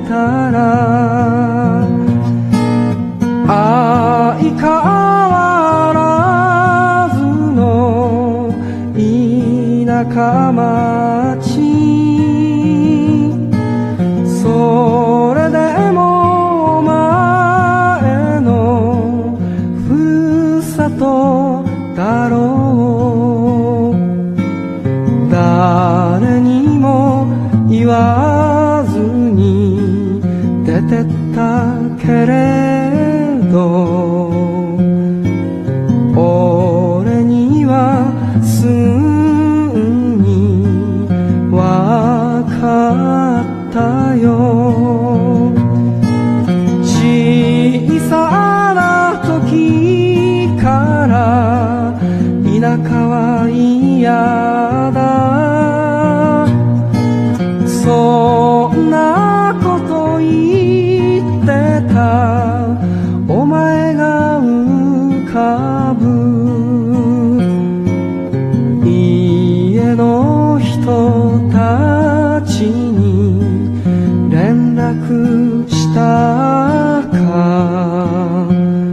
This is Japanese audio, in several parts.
たら相変わらずの田舎町、それでもお前のふるさとだろう。誰にも言わずに出てったけれど、俺にはすぐにわかったよ。小さな時から田舎は嫌だ、そんなこと言ってたお前が浮かぶ。家の人たちに連絡したか、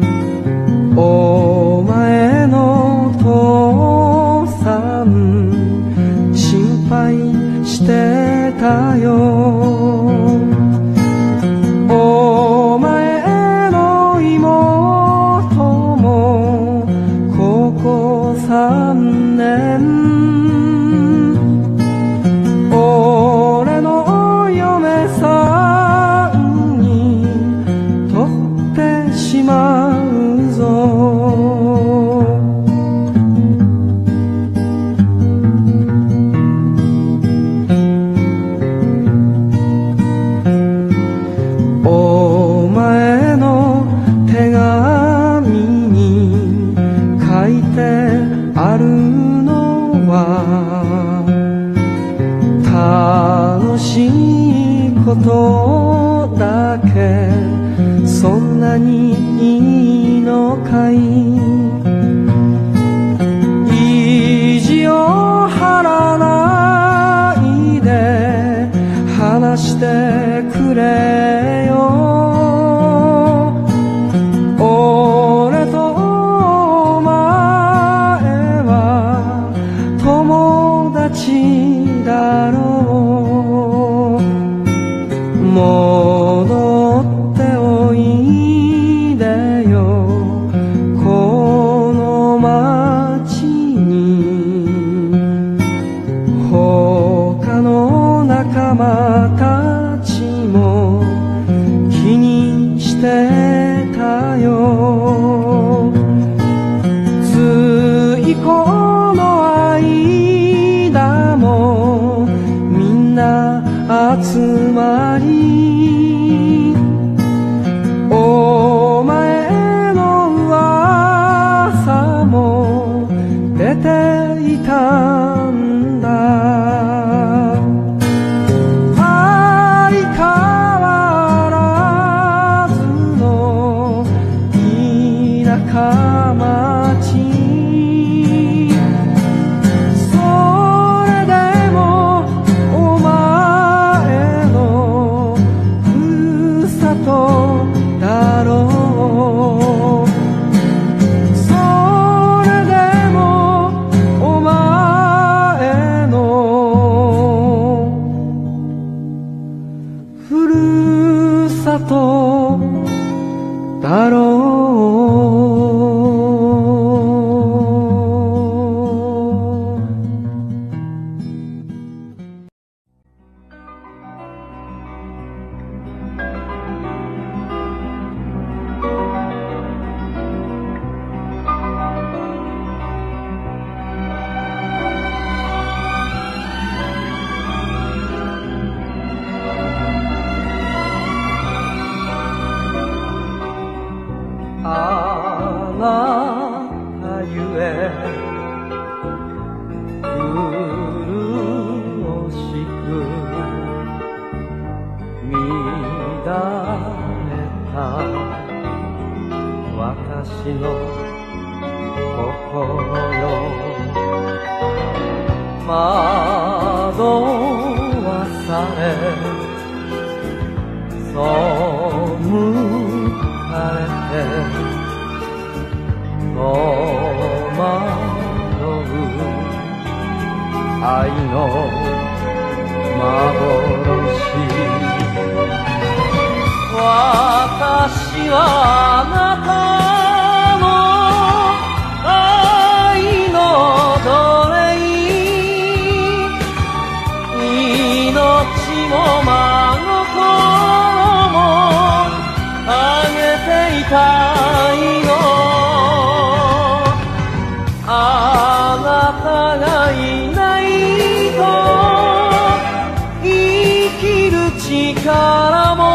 お前の父さん心配してたよ。お前の妹も高校3年、俺の嫁さんに取ってしまうぞ。お前の手紙に書いてあるのは楽しいことだけ、そんなにいいのかい。意地を張らないで話してくれよ。俺とお前は友達だろう。戻っておいでよ、この街に。他の仲間たちも気にしてたよ。ついこの間もみんな集まり、お前の噂も出ていたんだ。相変わらずの田舎町、それでもお前のふるさとだろう。それでもお前のふるさとだろう。あなたゆえ潤しく乱れた私の心よ。惑わされ背かれて戸惑う愛の幻私はあなたの愛の奴隷命も真心もあげていたいのあなたがいないと生きる力も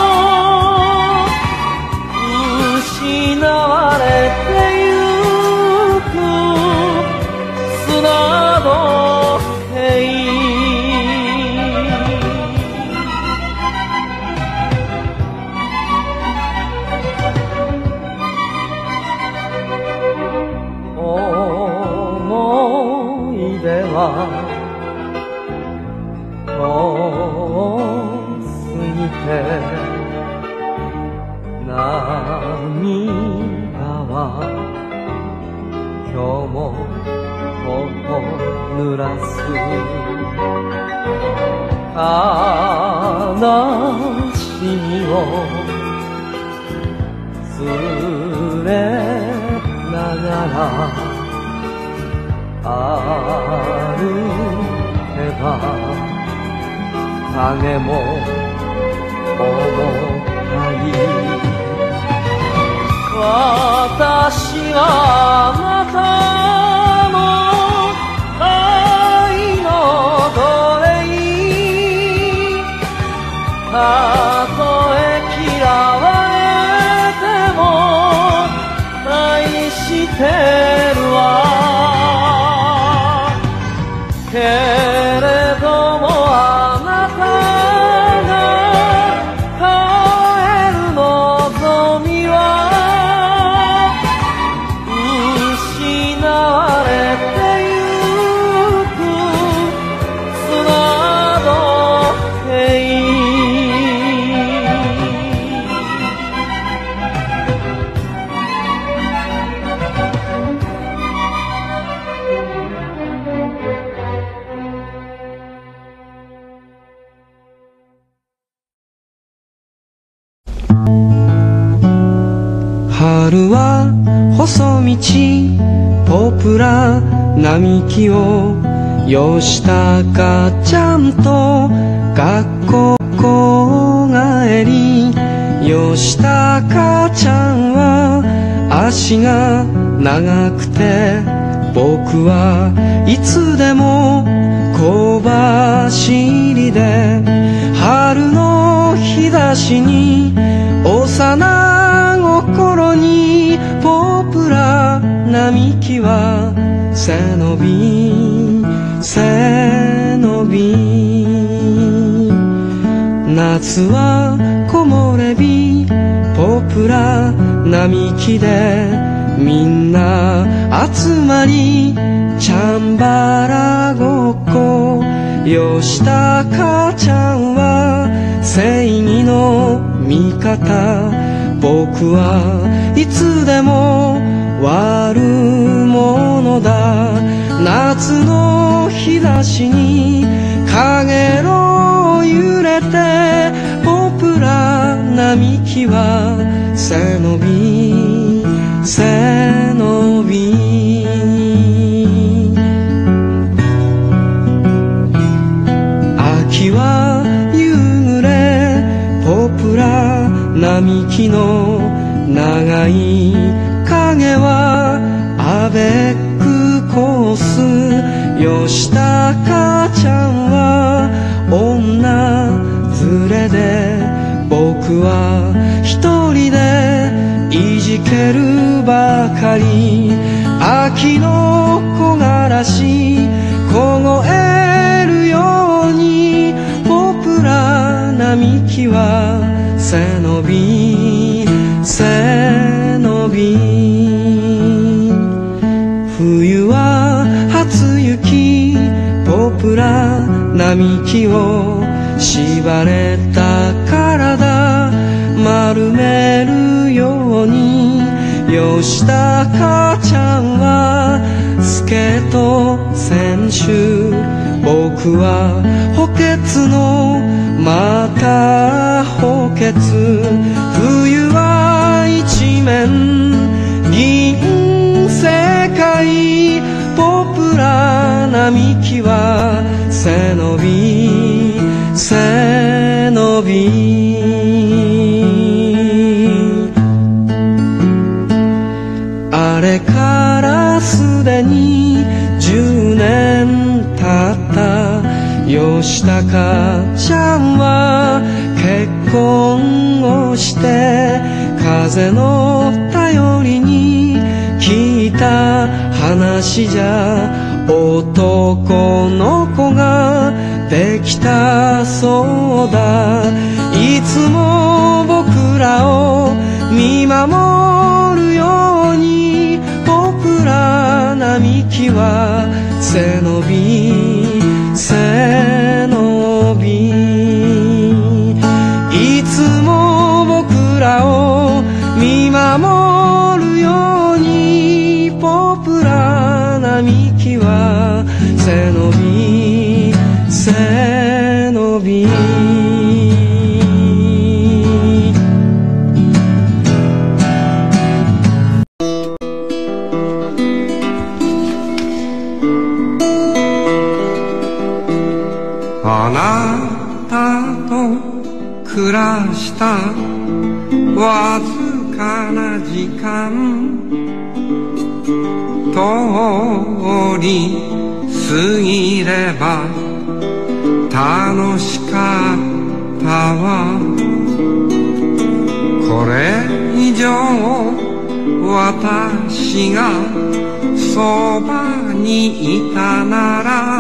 失われてゆく砂時計思い出は遠すぎて涙は今日も濡らす悲しみを連れながら歩けば影も重たい私はあなたの愛の奴隷たとえ嫌われても愛してるわけれどもあなたが帰る望みは失われてゆく砂時計春は細道ポプラ並木を吉高ちゃんと学校帰り吉高ちゃんは足が長くて僕はいつでも小走りで春の日差しに幼心にポプラ並木は背伸び背伸び夏は木漏れ日ポプラ並木でみんな集まりチャンバラごっこ吉高ちゃんは正義の味方僕はいつでも悪者だ夏の日差しに影の揺れてポプラ並木は背伸び背伸び秋は夕暮れポプラ並木の長い影はアベックコース吉高ちゃんは女連れで僕は一人でいじけるばかり秋の木枯らし凍えるようにポプラ並木は背伸び背伸び冬は初雪ポプラ並木を縛れた体丸めるように吉高ちゃんはスケート選手、僕は補欠のまた補欠、冬は一面銀世界、ポプラ並木は背伸び背伸び、あれからすでに10年経った吉高ちゃんは結婚をして風の頼りに聞いた話じゃ男の子ができたそうだ。いつも僕らを見守るようにポプラ並木は背伸び背伸び、いつも僕らを見守るようにポプラ並木は背伸び背伸び、あなたと暮らしたわずかな時間、通り過ぎれば楽しかったわ。これ以上私がそばにいたなら、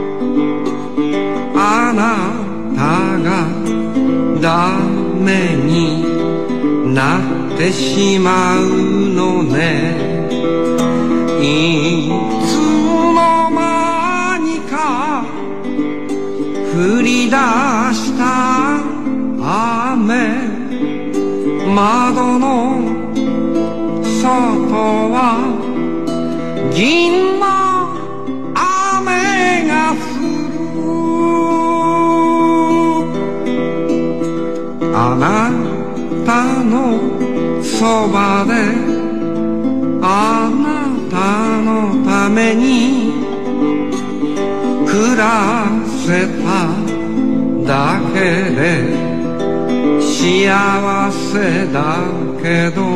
あなたがダメになってしまうのね。いつの間にか降り出した雨、窓の外は銀の雨が降る。あなたのそばであなたのために暮らせただけで幸せだけど、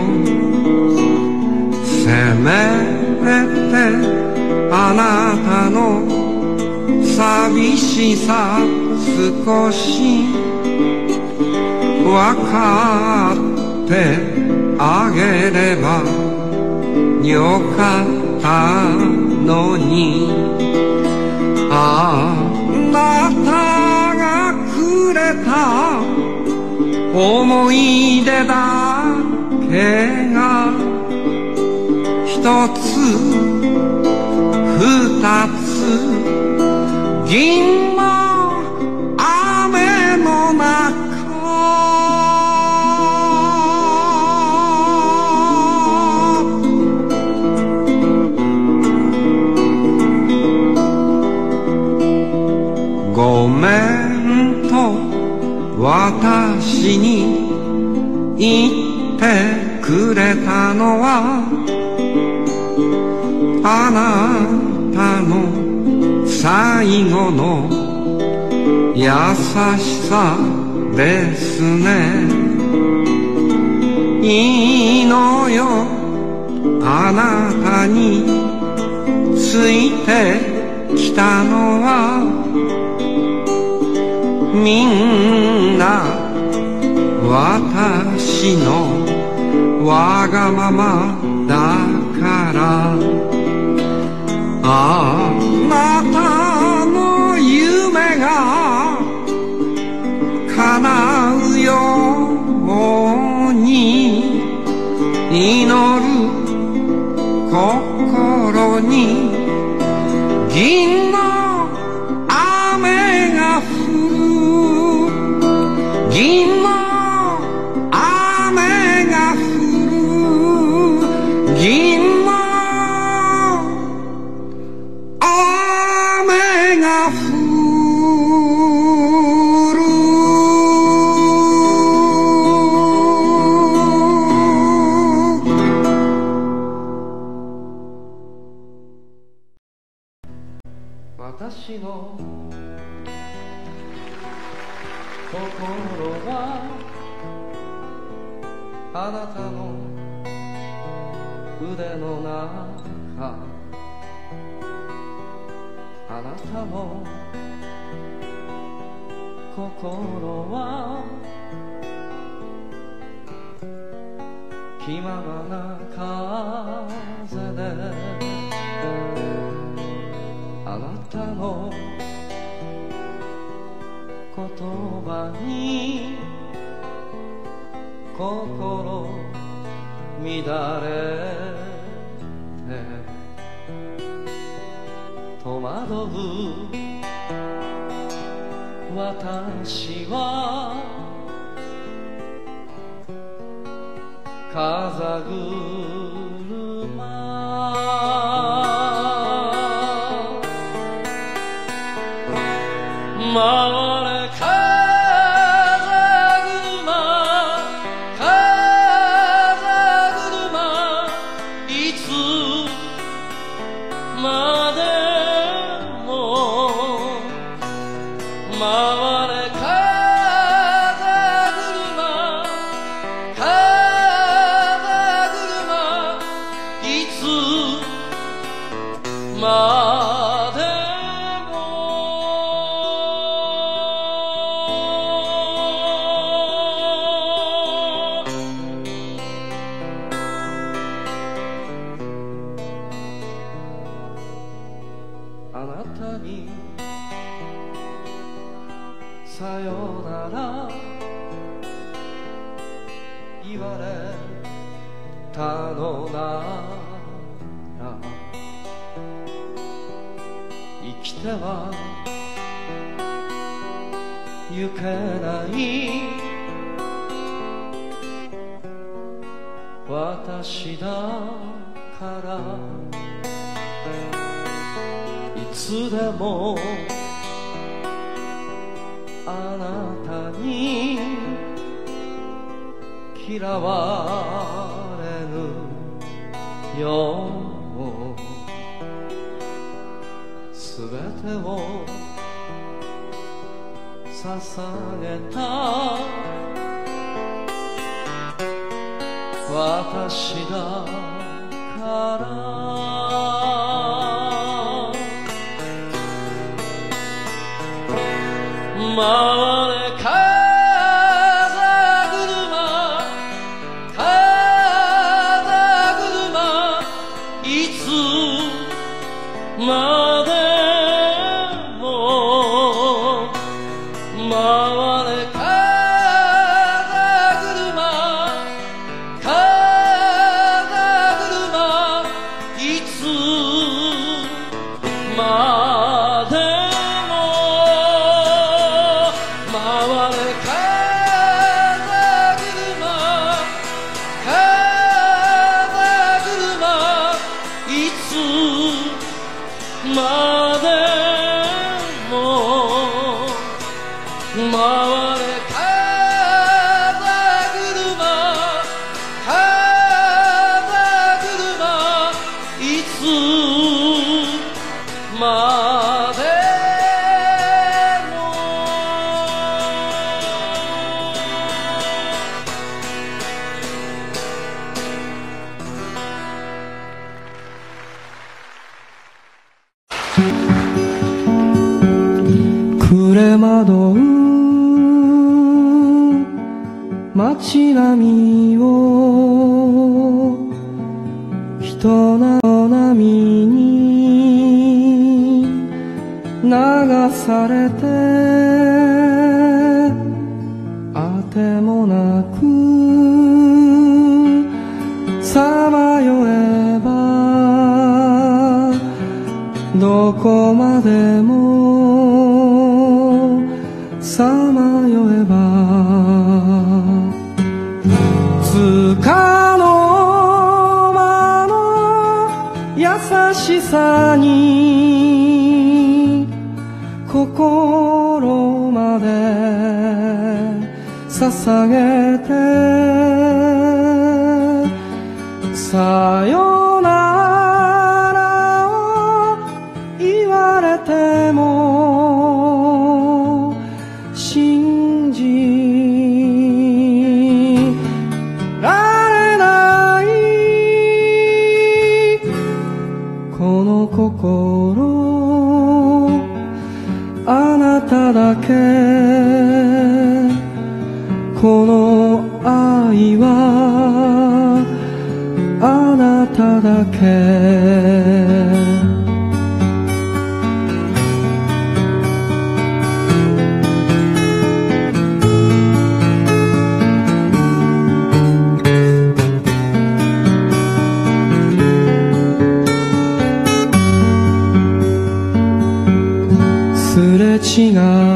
せめてあなたの寂しさ少しわかってあげればよかったのに、あなたがくれた思い出だけが一つ二つ銀の雨の中、ごめんと私に言ってくれたのはあなたの最後の優しさですね。いいのよ、あなたについてきたのはみんな私のわがままだから、あなたの夢が叶うように祈る心に銀の雨が降る、銀の雨私の心はあなたの腕の中、あなたの心は気ままな風で、あなたの言葉に心乱れて戸惑う私は風車回れ風車風車いつまでも回れ風車風車いつまであなたにさよなら言われたのなら生きては行けない私だからいつでもあなたに嫌われぬようすべてを捧げた私だから回れ風車風車いつまでも回れ風車風車いつまでまでも回れ風車風車いつまで暮れ惑う街並みを人の波に流されてあてもなくさまよえばどこまでもさまよえばつかの間の優しさに心まで捧げてさよならを言われてもこの愛はあなただけ。すれ違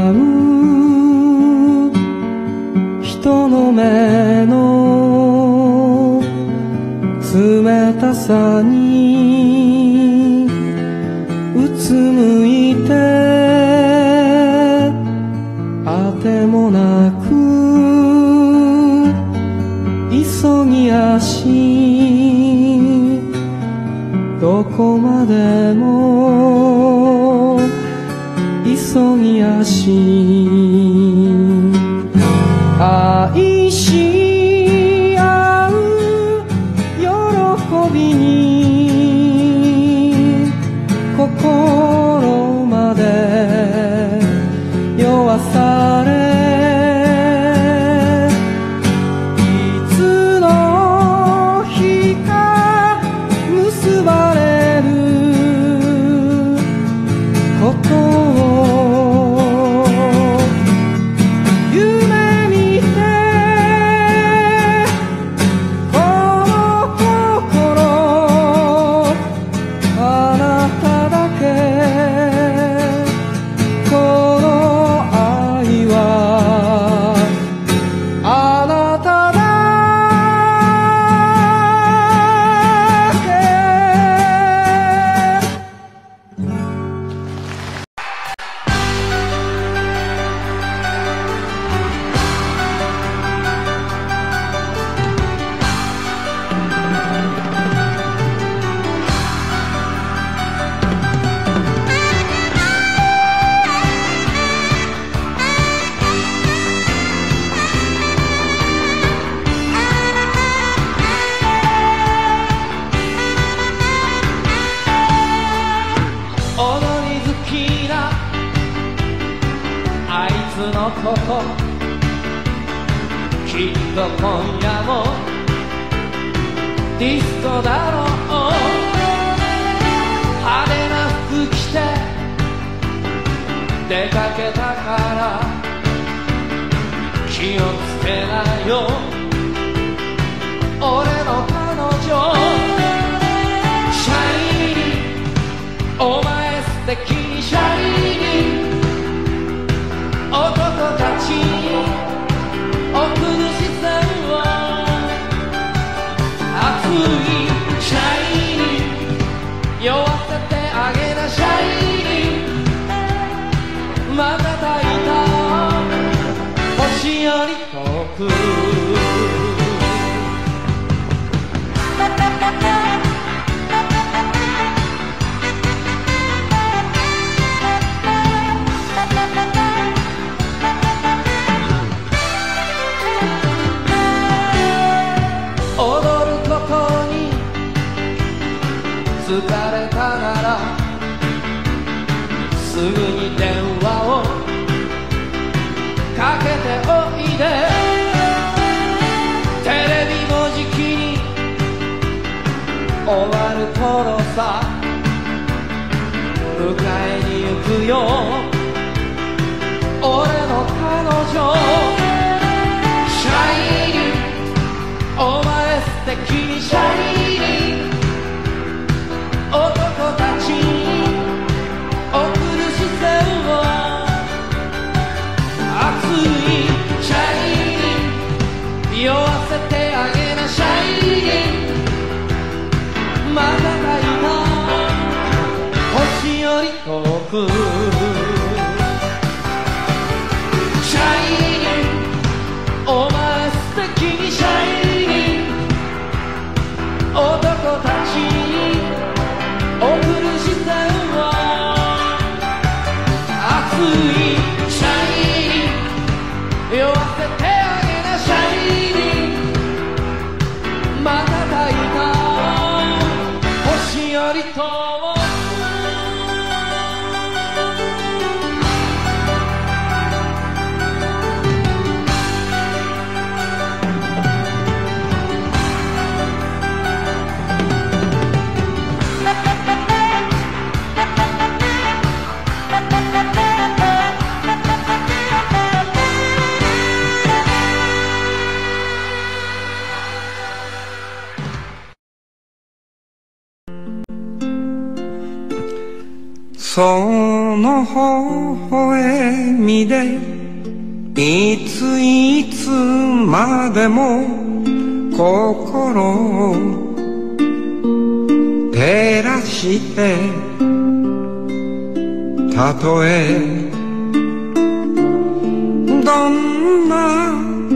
う人の目の冷たさにうつむいてあてもなく急ぎ足どこまでも急ぎ足愛し合う喜びに心まで酔わされいつの日か結ばれることきっと今夜もディスコだろう派手な服着て出かけたから気をつけなよ俺の彼女シャイニーお前素敵にシャイニー男たちに送る視線は熱いシャイニー酔わせてあげなシャイニー瞬いた星より遠く疲れたならすぐに電話をかけておいでテレビもじきに終わる頃さ迎えに行くよ俺の彼女シャイニーお前素敵にシャイニー男たちに送る視線は熱いシャイニー酔わせてあげなシャイニー瞬いた星より遠くシャイニーお前素敵にシャイニー男たちに送る視線は熱いシャイニー酔わせてあげなシャイニー瞬いた星より遠くその微笑みでいついつまでも心を照らしてたとえどんな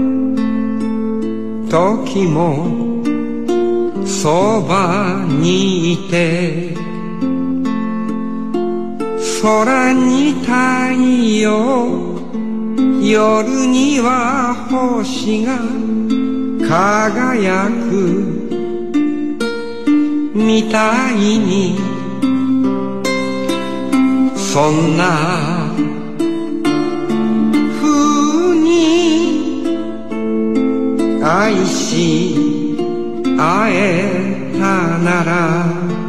時もそばにいて空に太陽夜には星が輝くみたいにそんな風に愛し会えたなら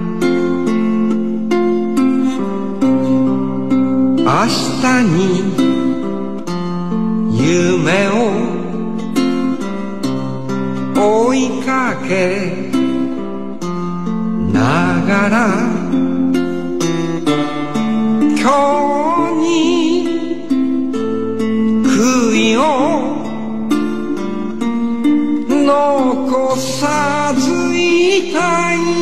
明日に夢を追いかけながら今日に悔いを残さずいたい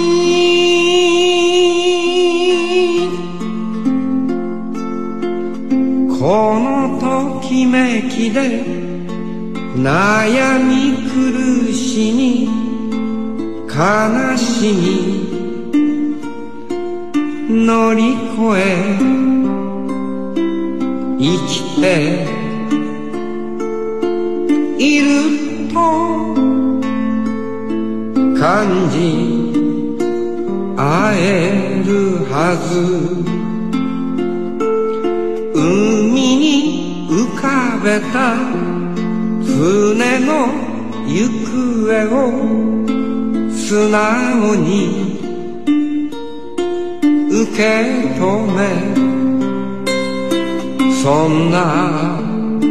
このときめきで悩み苦しみ悲しみ乗り越え生きていると感じ会えるはず海に浮かべた船の行方を素直に受け止めそんな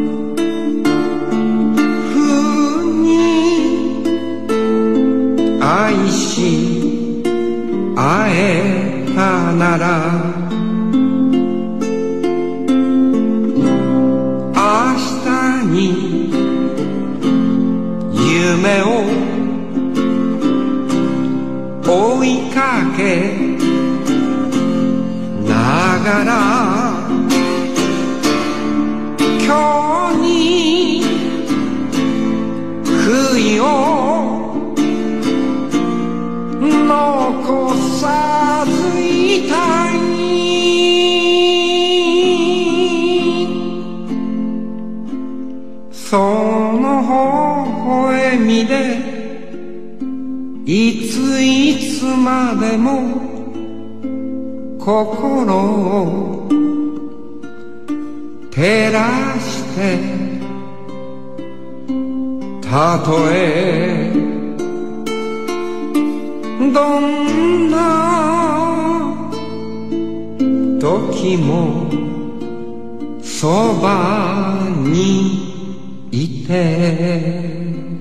風に愛し会えたなら夢を追いかけながら今日に悔いを残さずいたいその微笑みでいついつまでも心を照らしてたとえどんな時もそばにいて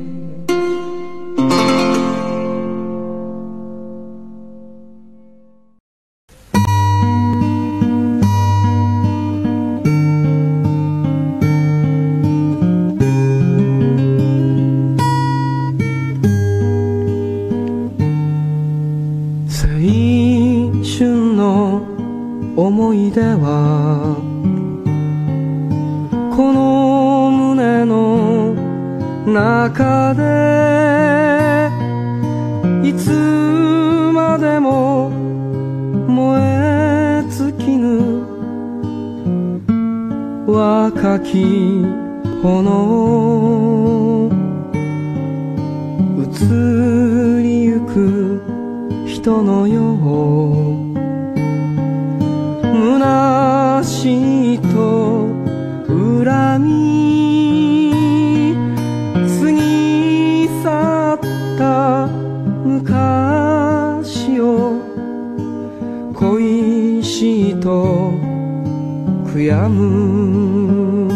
青春の思い出はこの胸の中でいつまでも燃え尽きぬ若き炎移りゆく人のよう虚しいと恨み過ぎ去った昔を恋しいと悔やむ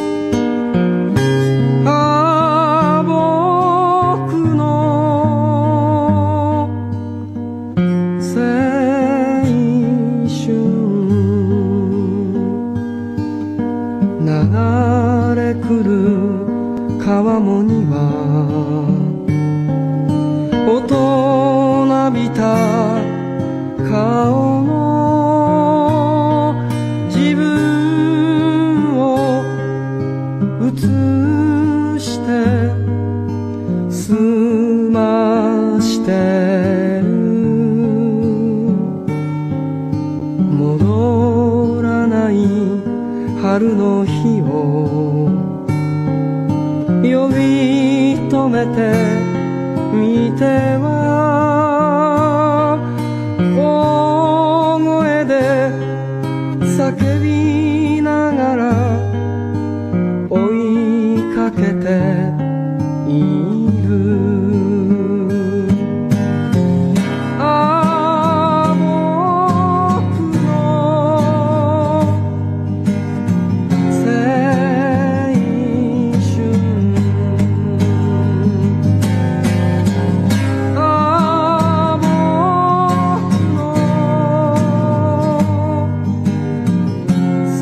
僕の青春澄ましてる戻らない春の日を呼び止めてみては大声で叫びながら追いかけているああ僕の青春ああ僕の青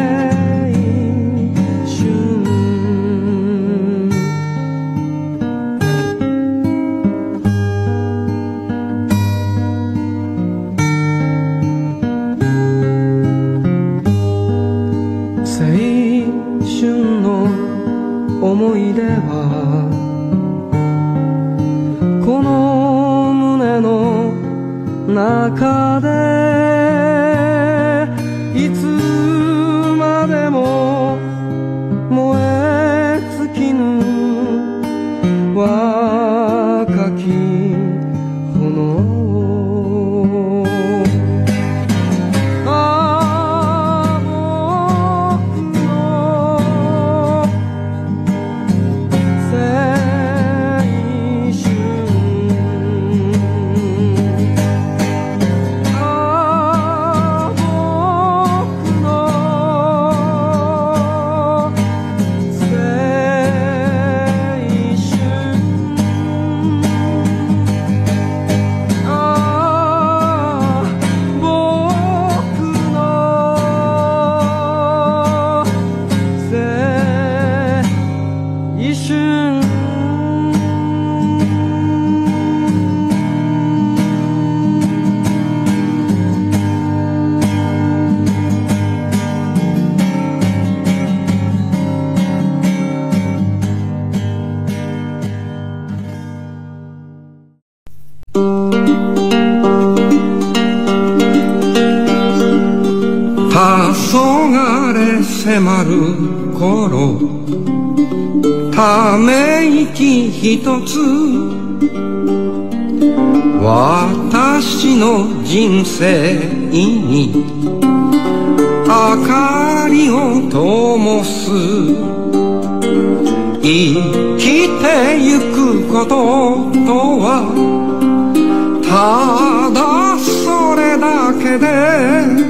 春の思い出はこの胸の中でいつまでも燃え尽きぬ若き炎黄昏迫る頃ため息ひとつ私の人生に明かりを灯す生きてゆくこととはただそれだけで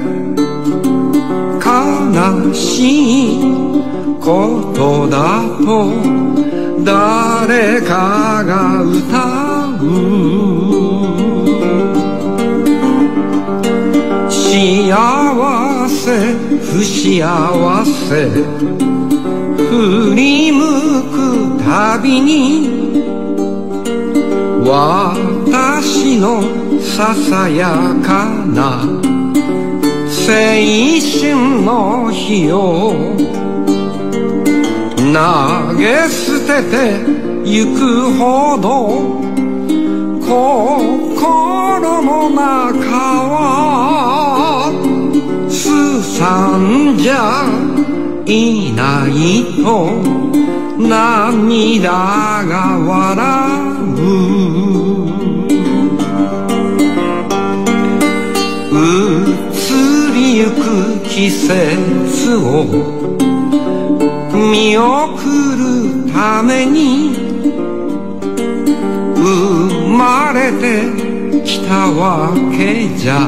悲しいことだと誰かが歌う幸せ不幸せ振り向くたびに私のささやかな青春の日を投げ捨ててゆくほど心の中はすさんじゃいないと涙が笑う移りゆく季節を見送るために生まれてきたわけじゃ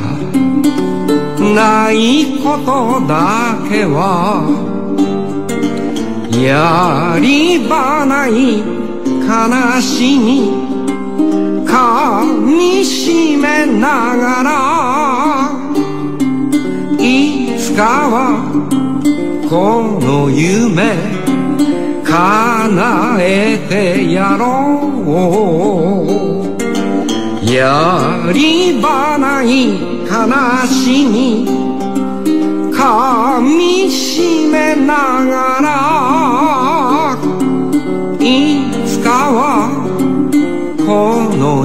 ないことだけはやり場ない悲しみかみしめながらいつかはこの夢叶えてやろうやり場ない悲しみかみしめながらいつかは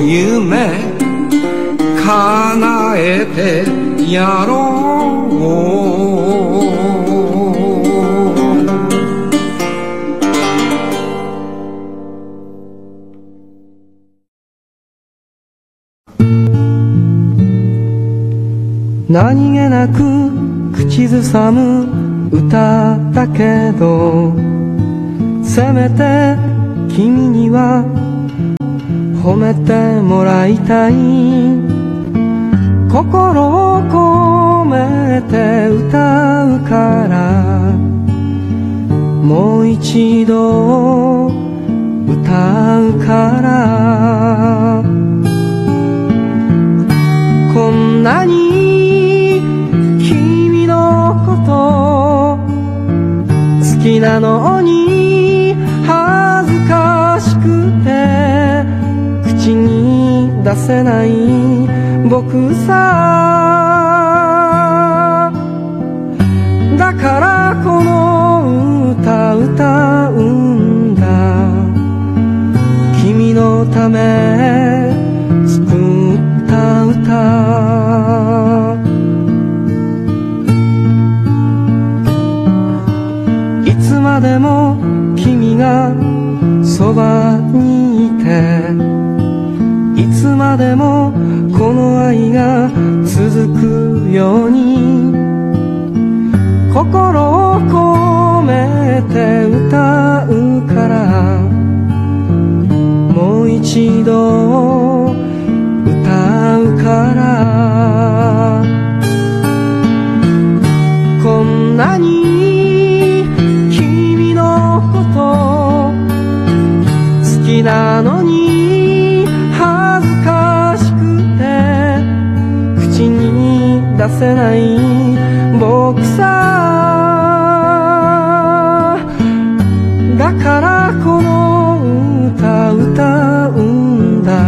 夢叶えてやろう。何気なく口ずさむ歌だけど、せめて君には褒めてもらいたい。心を込めて歌うから、もう一度歌うから。こんなに君のこと好きなのに恥ずかしくて口に出せない僕さ。だからこの歌歌うんだ。君のため作った歌。いつまでも君がそばにいて、いつまでもこの愛が続くように、心を込めて歌うから、もう一度歌うから。こんなに君のこと好きなのに恥ずかしくて口に出せない僕さ。だからこの歌歌うんだ。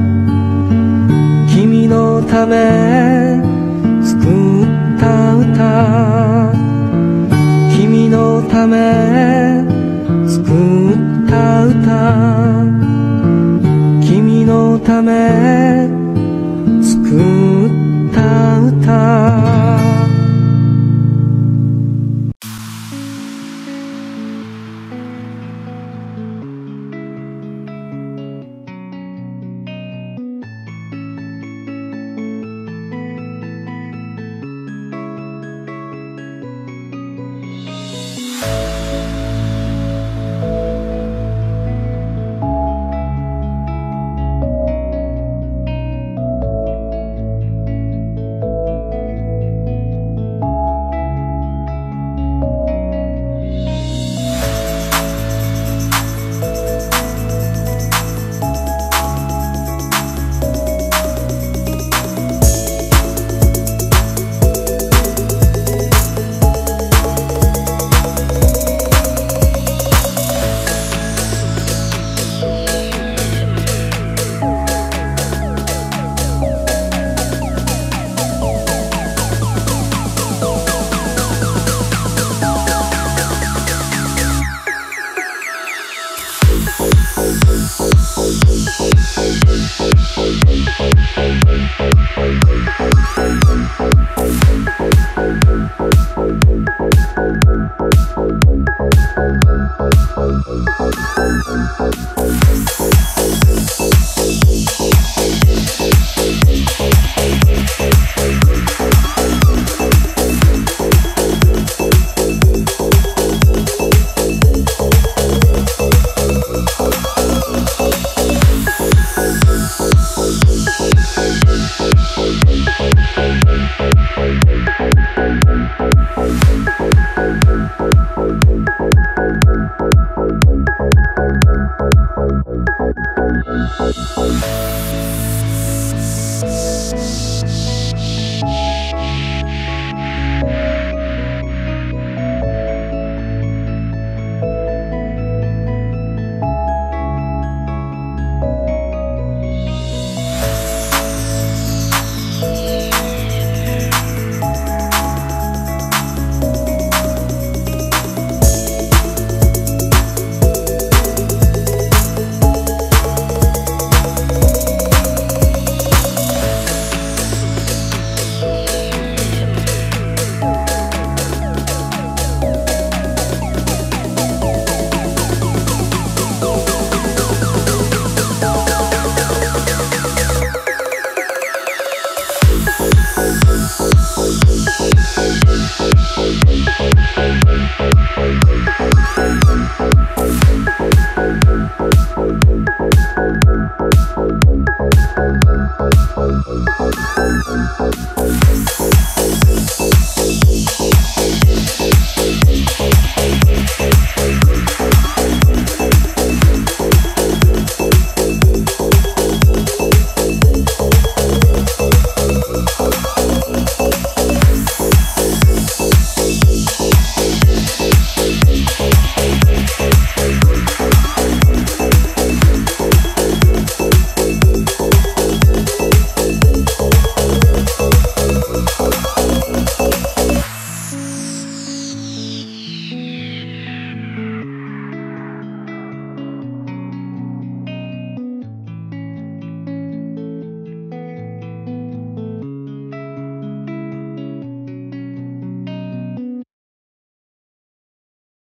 君のため作った歌。君のため作った歌。君のため作った歌。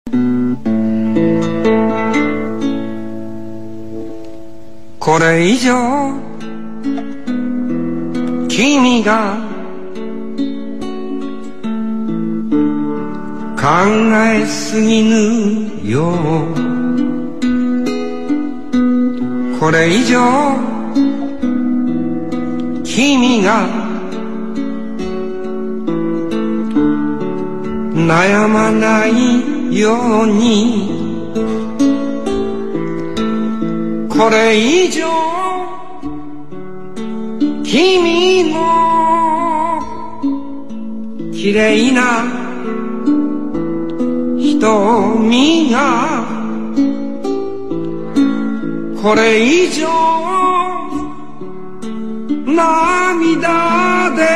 これ以上君が考えすぎぬよ。これ以上君が悩まないように、これ以上君の綺麗な瞳がこれ以上涙で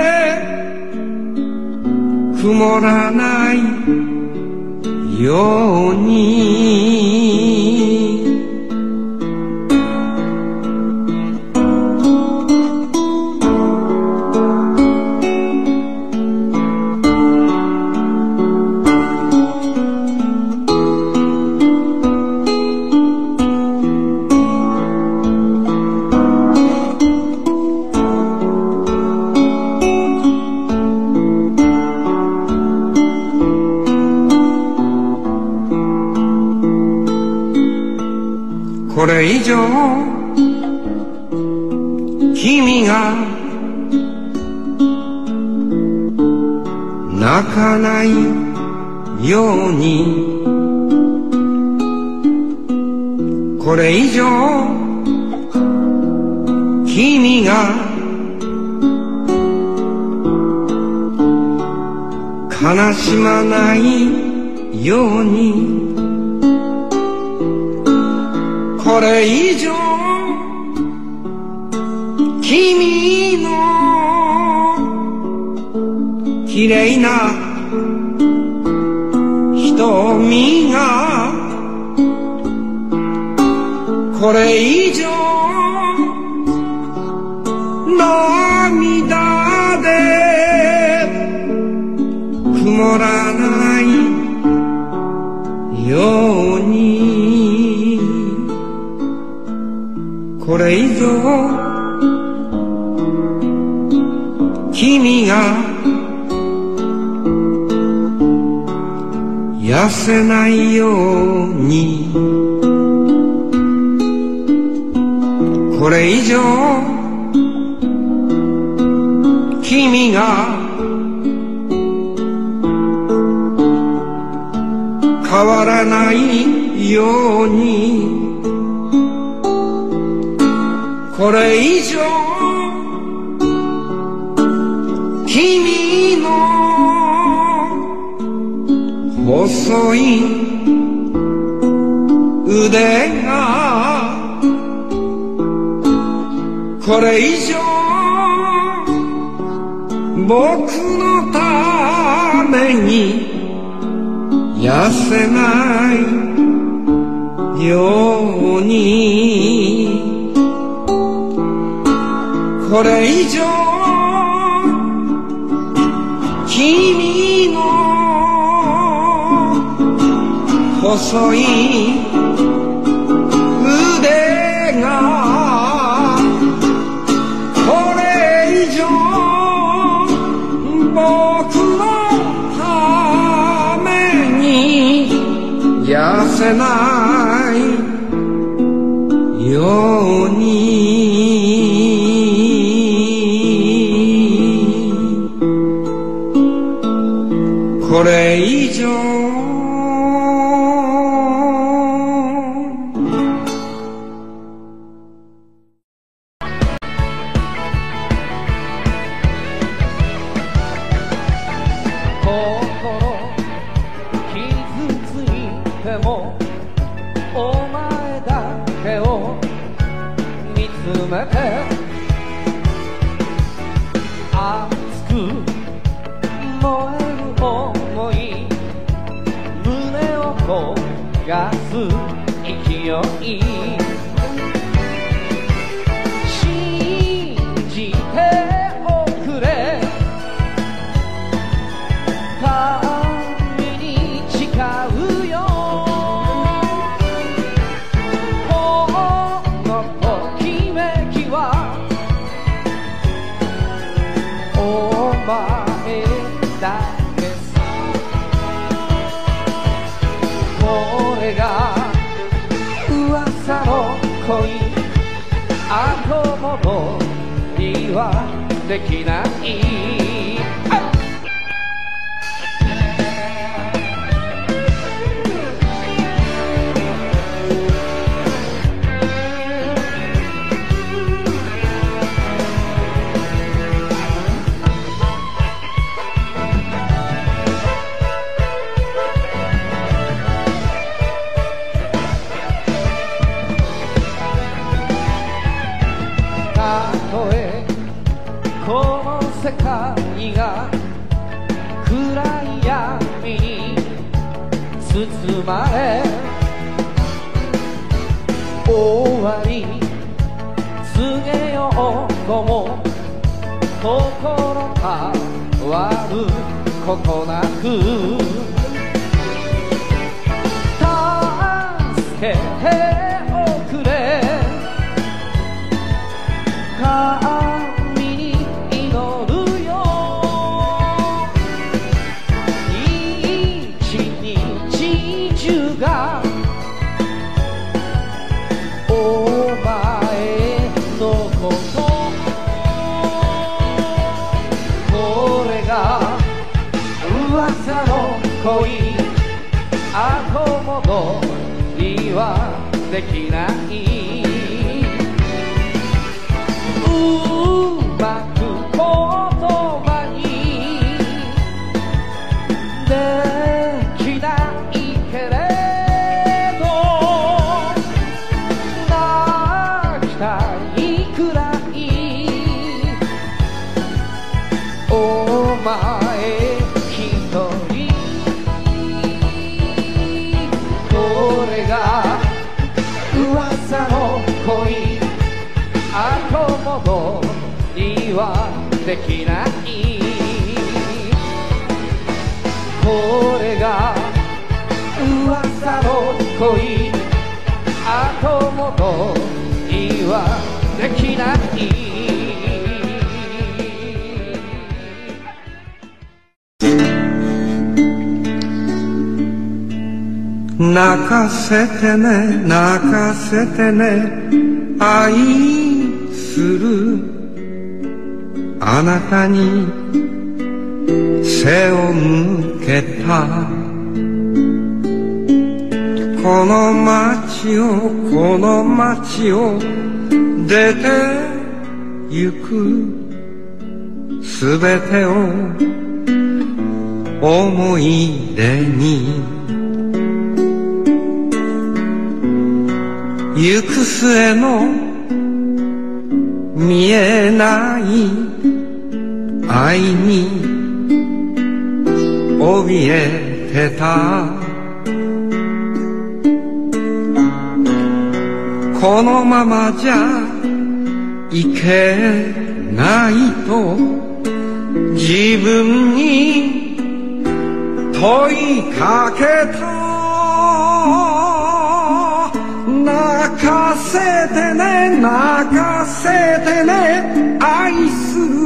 曇らないように、これ以上君が泣かないように、これ以上君が悲しまないように、これ以上君の綺麗な瞳がこれ以上涙で曇らないように、これ以上君が痩せないように、これ以上君が変わらないように、これ以上君の細い腕がこれ以上僕のために痩せないように、これ以上君の細い腕がこれ以上僕のために痩せないように、これ以上神に誓うよ後戻りはできない。この世界が暗い闇に包まれ終わり告げようとも心変わることなく助けておくれ恋後戻りはできない。うまく言葉にできないけれど泣きたいくらいお前噂の恋後戻りはできない。これが噂の恋後戻りはできない。 泣かせてね泣かせてね愛するあなたに背を向けたこの街を出てゆくすべてを思い出に行く末の見えない愛に怯えてたこのままじゃいけないと自分に問いかけた泣かせてね泣かせてね愛する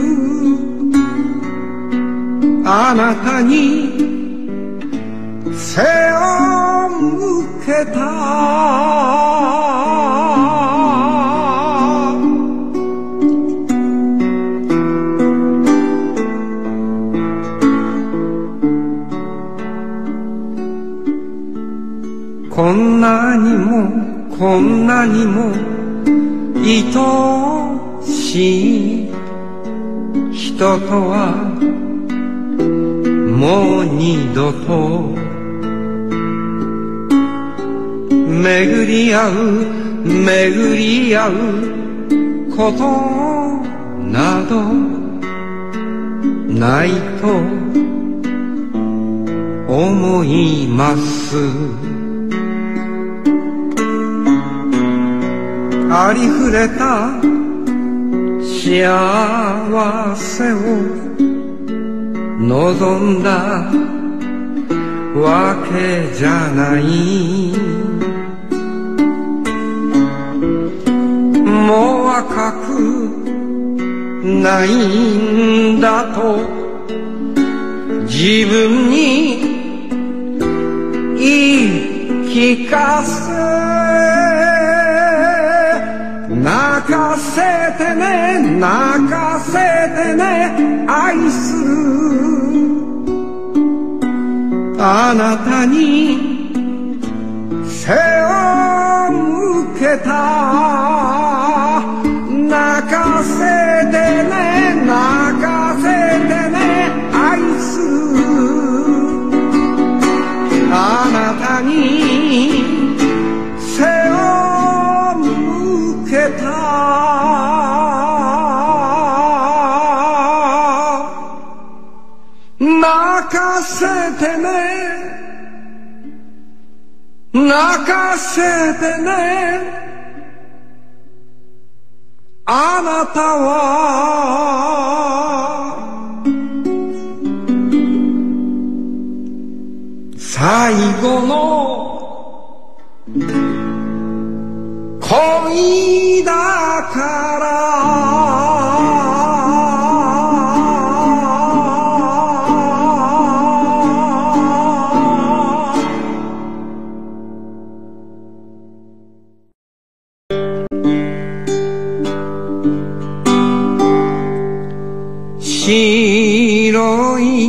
あなたに背を向けたこんなにも愛しい人とはもう二度と巡り合うことなどないと思いますありふれた幸せを望んだわけじゃないもう若くないんだと自分に言い聞かせ泣泣かせてね泣かせてね愛するあなたに背を向けた泣かせてね泣かせてね愛するあなたに背を向けた泣かせてね泣かせてねあなたは最後の恋だから白い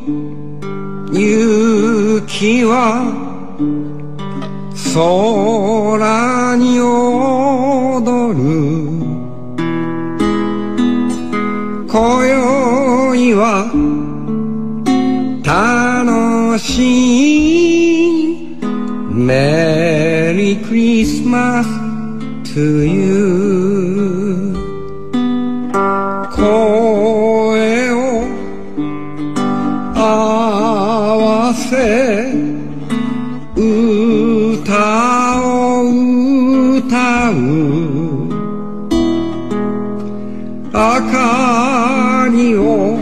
雪は空に踊る今宵は楽しいメリークリスマス to you 声を合わせ歌を歌う明かりを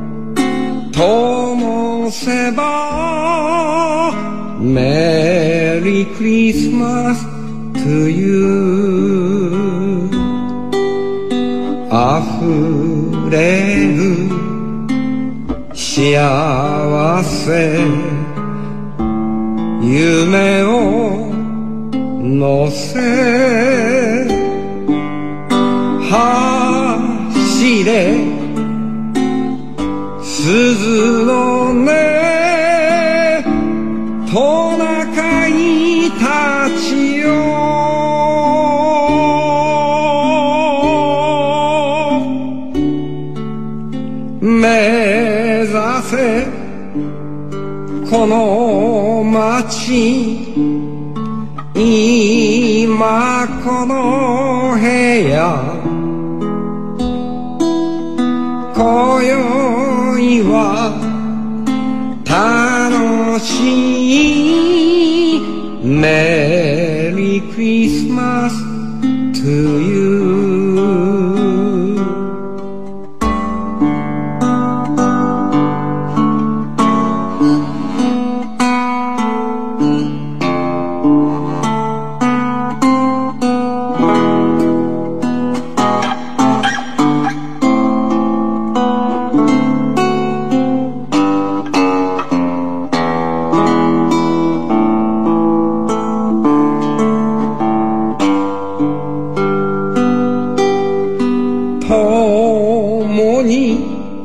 灯せばメリークリスマス to you 溢れる幸せ夢を乗せ走れ鈴の音トナカイたちよ目指せこの街今この部屋今宵は楽しいメリークリスマス to you共に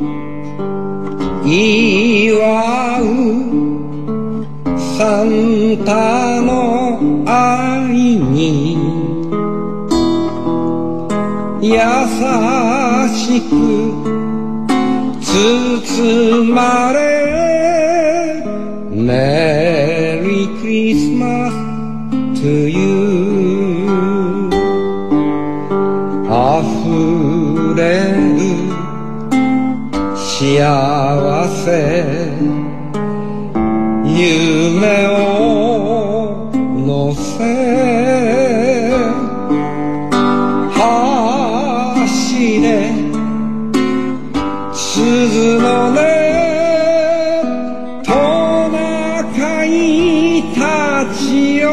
祝うサンタの愛に優しく包まれメリークリスマス to you 溢れる幸せ夢を乗せ走れ鈴の音トナカイたちよ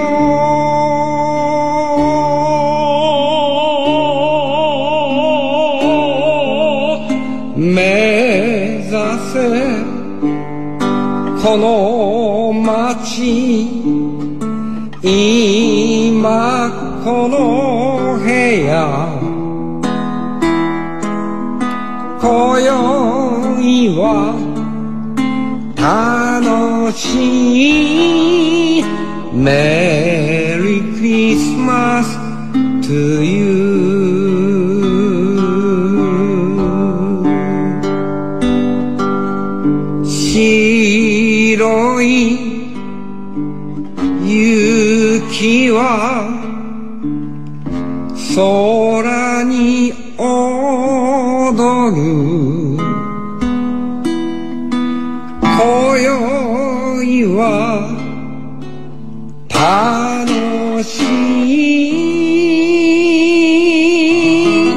目指せこの街今この部屋には楽しいメリークリスマス to you 白い雪は空に踊る今宵は楽しい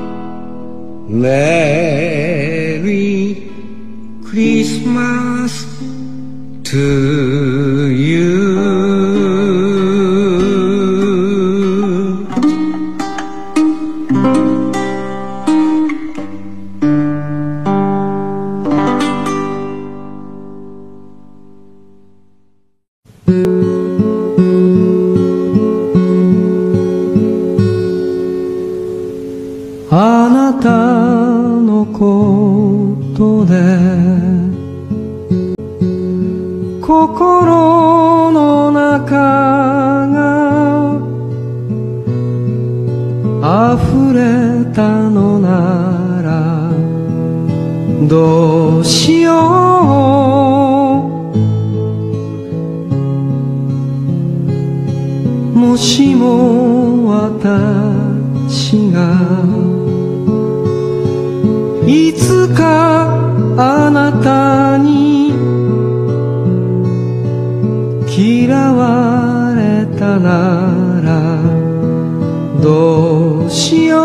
メリークリスマス to you あなたのことで心の中が溢れたのならどうしようもしも私がいつかあなたに嫌われたならどうしよう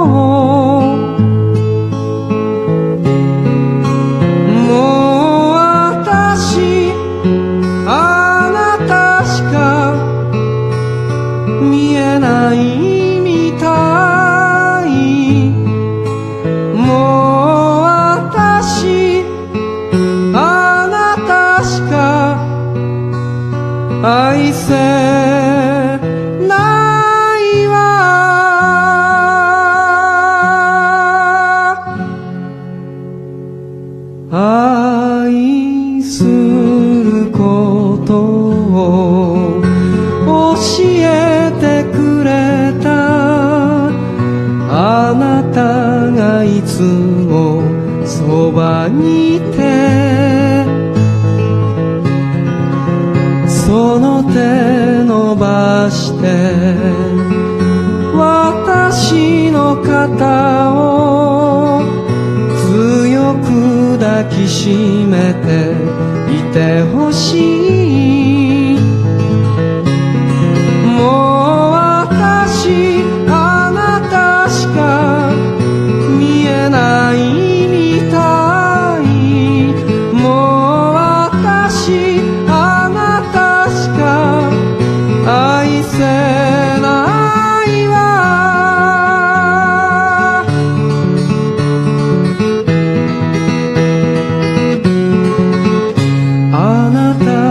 もう私あなたしか見えないみたいもう私あなたしか愛せないわ愛することを教えてくれたあなたがいつもそばにいてその手伸ばして私の肩を強く抱きしめていてほしいもう私あなたしか見えないみたいもう私あなたしか愛せないわあなた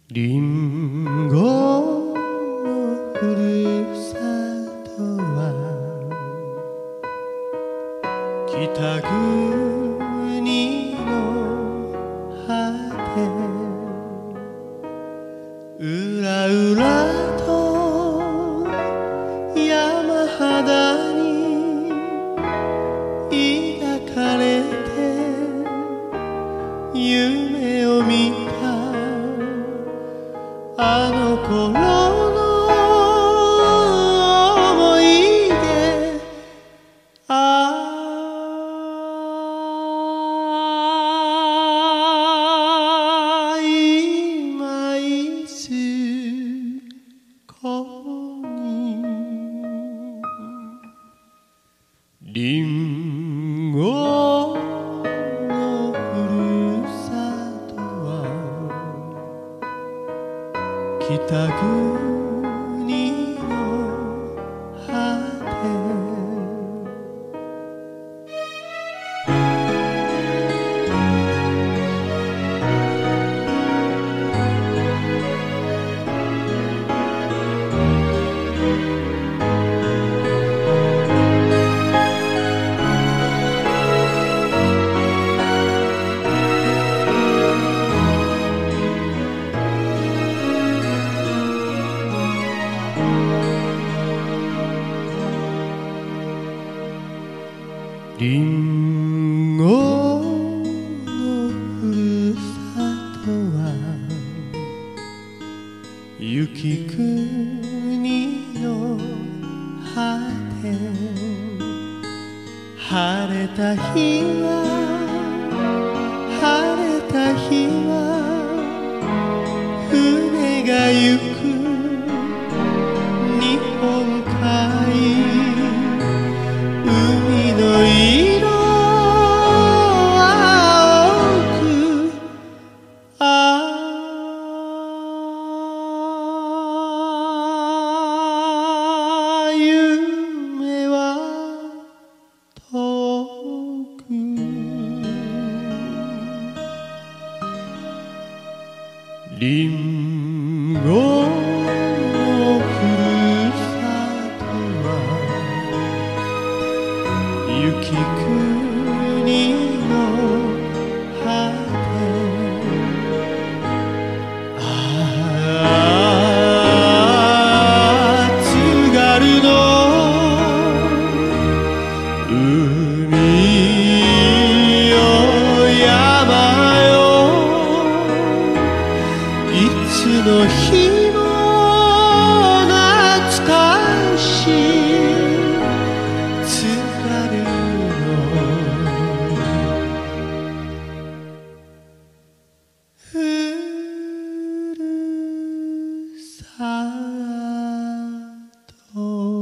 リンゴのふるさとは北国の果て、うらうらと山肌に抱かれて夢を見たあの頃の思い出、今いつこにリンゴのふるさとは北国の果て。リンゴのふるさとは雪国の果て、晴れた日は船が行く日本海、海の色青く、夢は遠く。リンゴのふるさとは雪国の果て、津軽の海よ山よ、いつの日も懐かしい津軽のふるさと。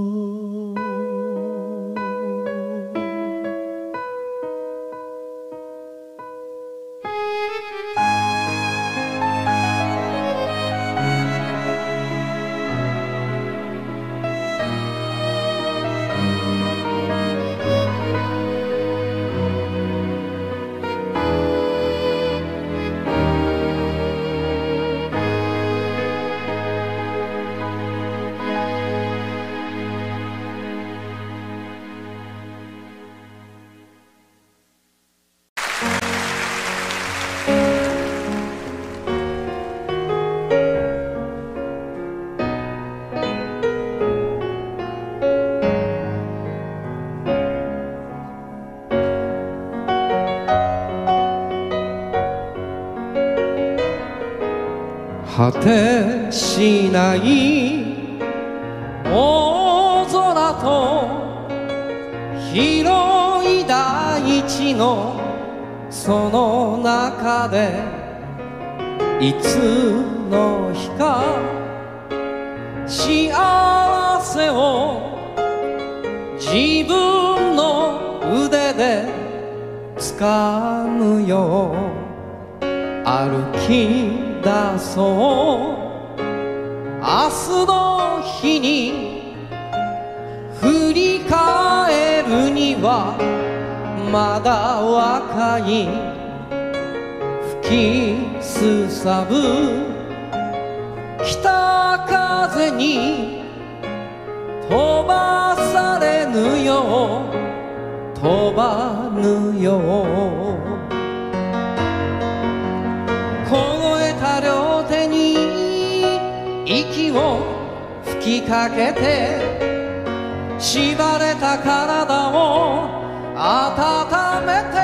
果てしない大空と広い大地のその中でいつの日か幸せを自分の腕で掴むよう歩き出そう明日の日に振り返るにはまだ若い吹きすさぶ北風に飛ばされぬよう飛ばぬよう凍えた両手に息を吹きかけて縛れた体を温めて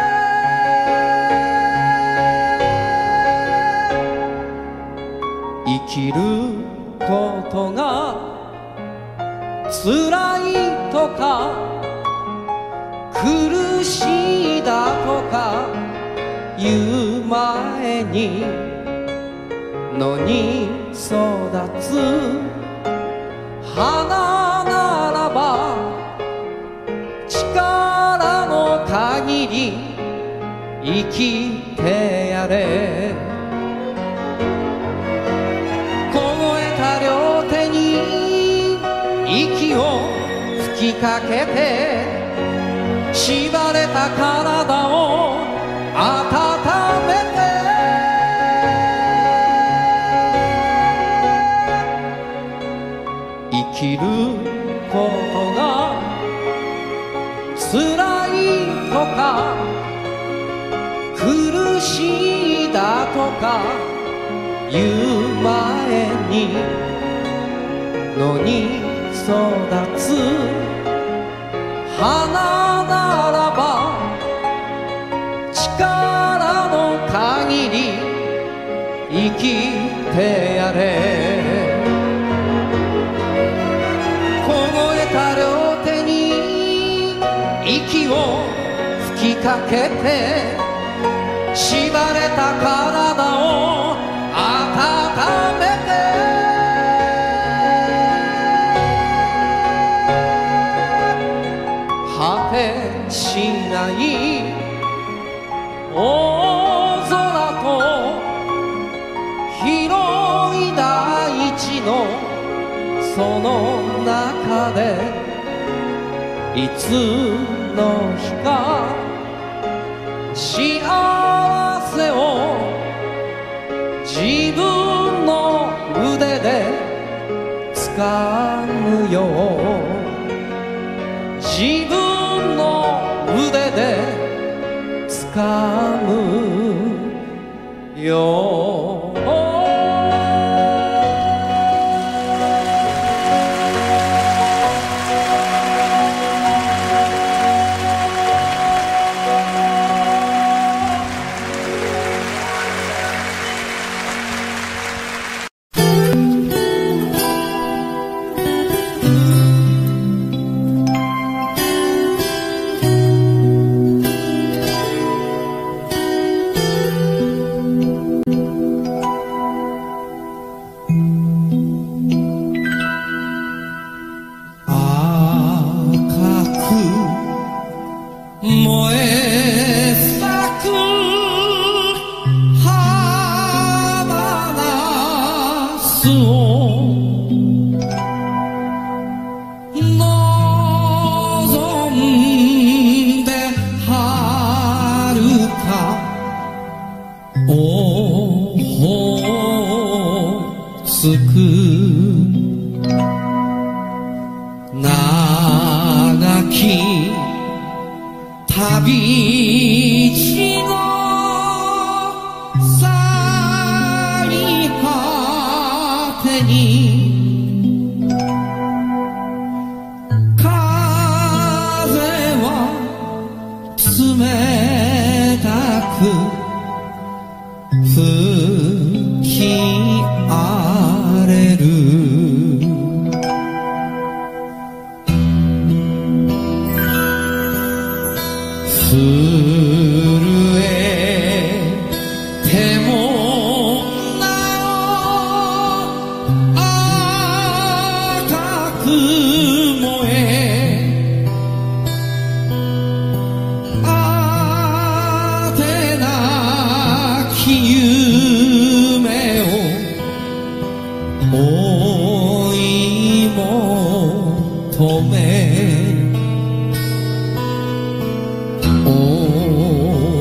生きることが辛いとか苦しいだとか言う前に野に育つ花ならば力の限り生きてやれ凍えた両手に息を吹きかけて縛れた体を温めて生きることが辛いとか苦しいだとか言う前に野に育つ花ならば力の限り生きてやれ凍えた両手に息を吹きかけて縛れた体を温めて果てしない大空と広い大地のその中でいつの日か幸せを自分の腕で掴むよ自分の腕で掴むよ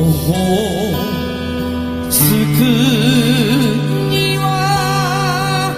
には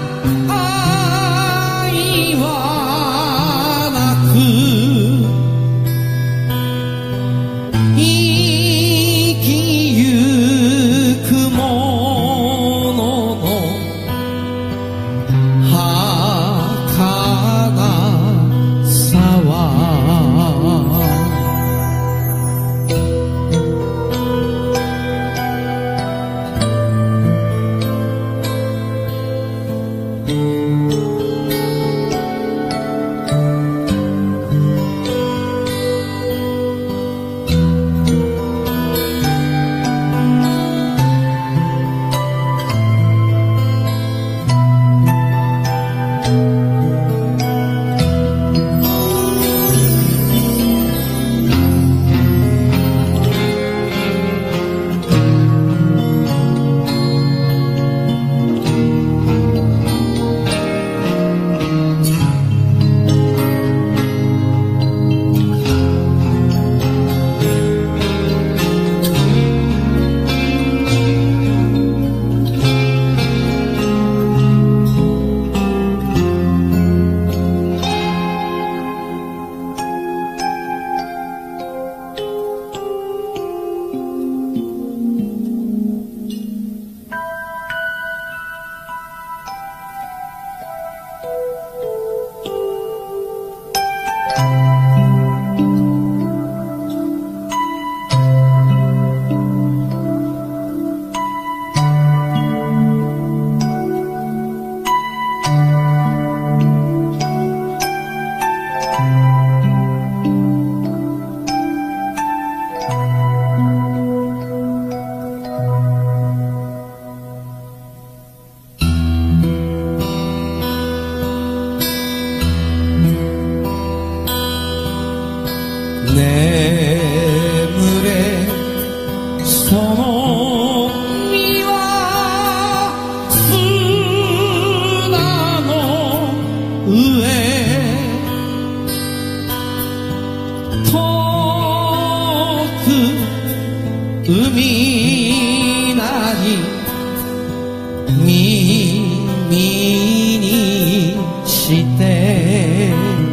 耳にして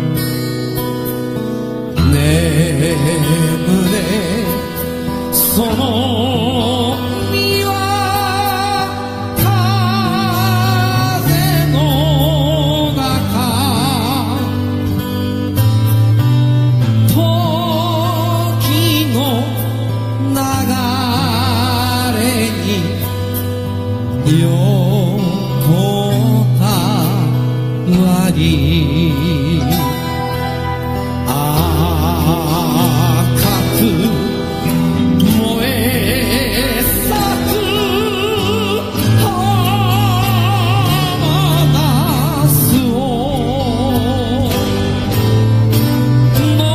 眠れその身は風の中時の流れに横たわり赤く燃え咲く花夏を望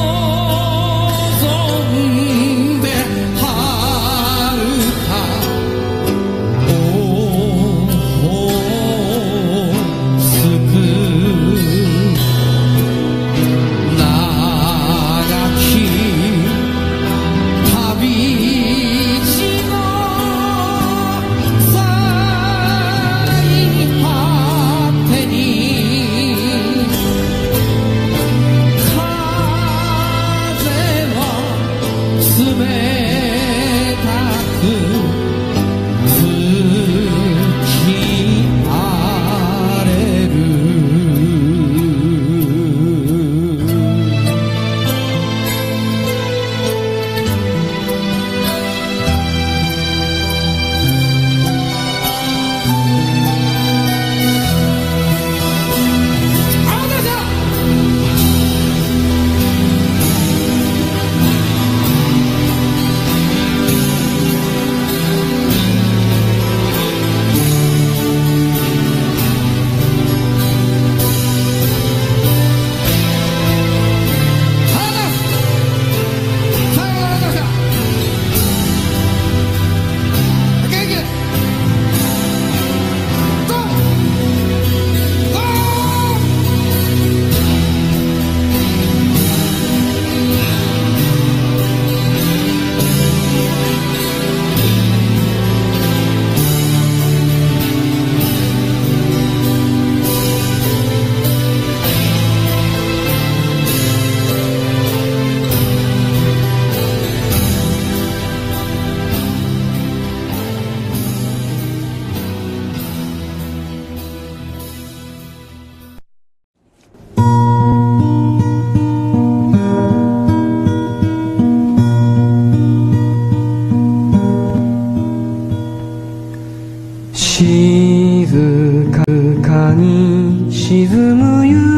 んで遥か静かに沈む夕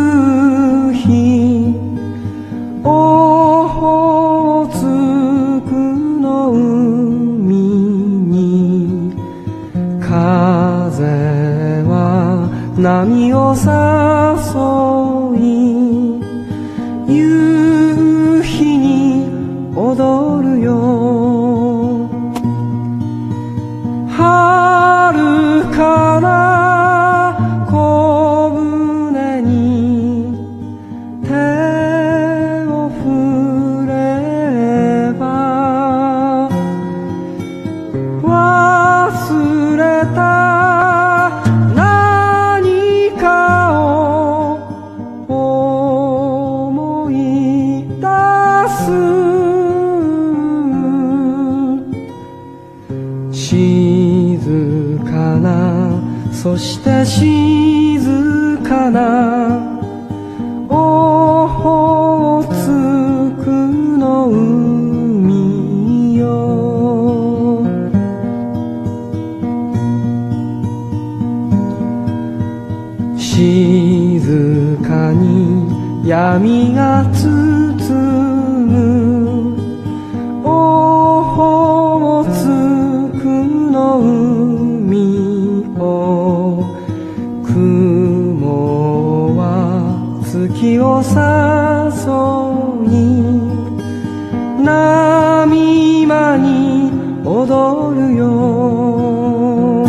日オホーツクの海に風は波を誘い夕日に踊るよ遥かな小舟に手を振れば忘れた何かを思い出す静かなそして静かなオホーツクの海よ静かに闇が包むオホーツクの海を雲は月を誘い波間に踊るよ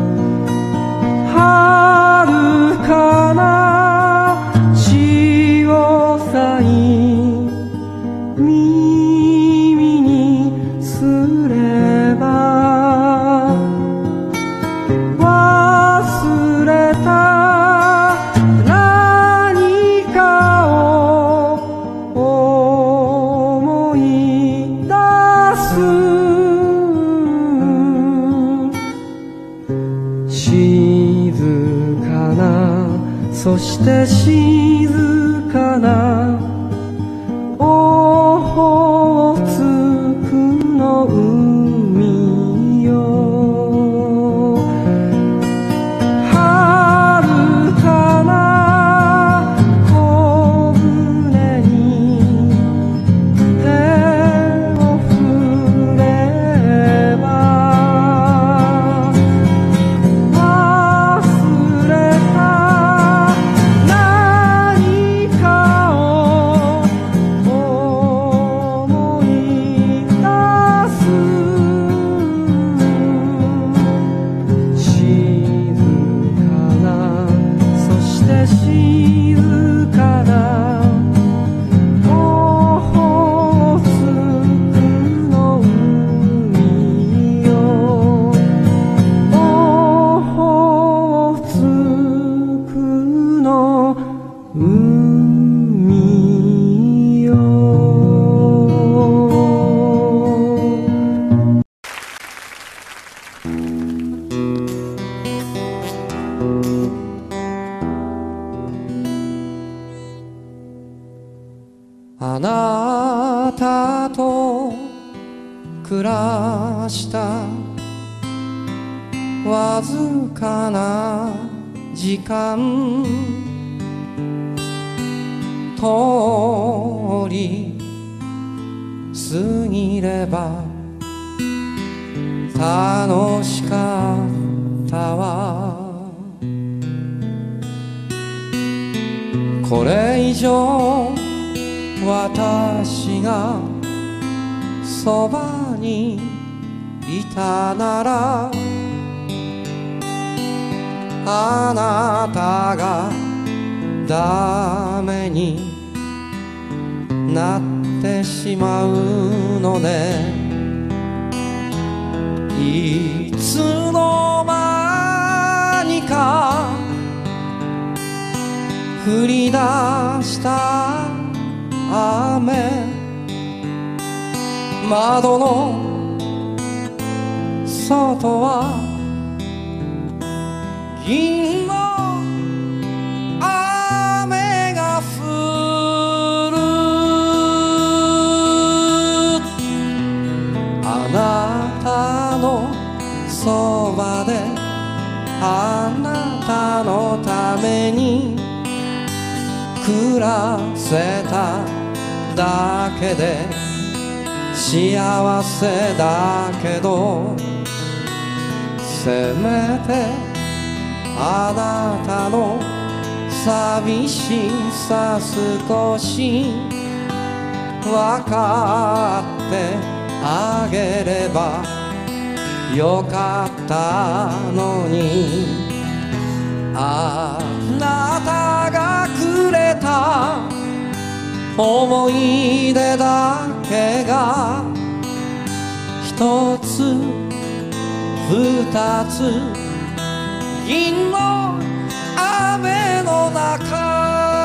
遥かな潮騒静かな、そして静かなオホーツクの海よ。遥かな小舟に手を振れば忘れた何かを思い出す。静かな、そして静かなオホーツクの海よ。オホーツクの海よ。 あなたと暮らしたわずかな時間、通り過ぎれば楽しかったわ。これ以上私がそばにいたなら、あなたがダメになってしまうのね。いつの間にか降り出した雨、窓の外は銀の雨が降る。あなたのそばであなたのために暮らせただけで幸せだけど、せめてあなたの寂しさ少し分かってあげればよかったのに。あなたがくれた思い出だけが一つ二つ銀の雨の中。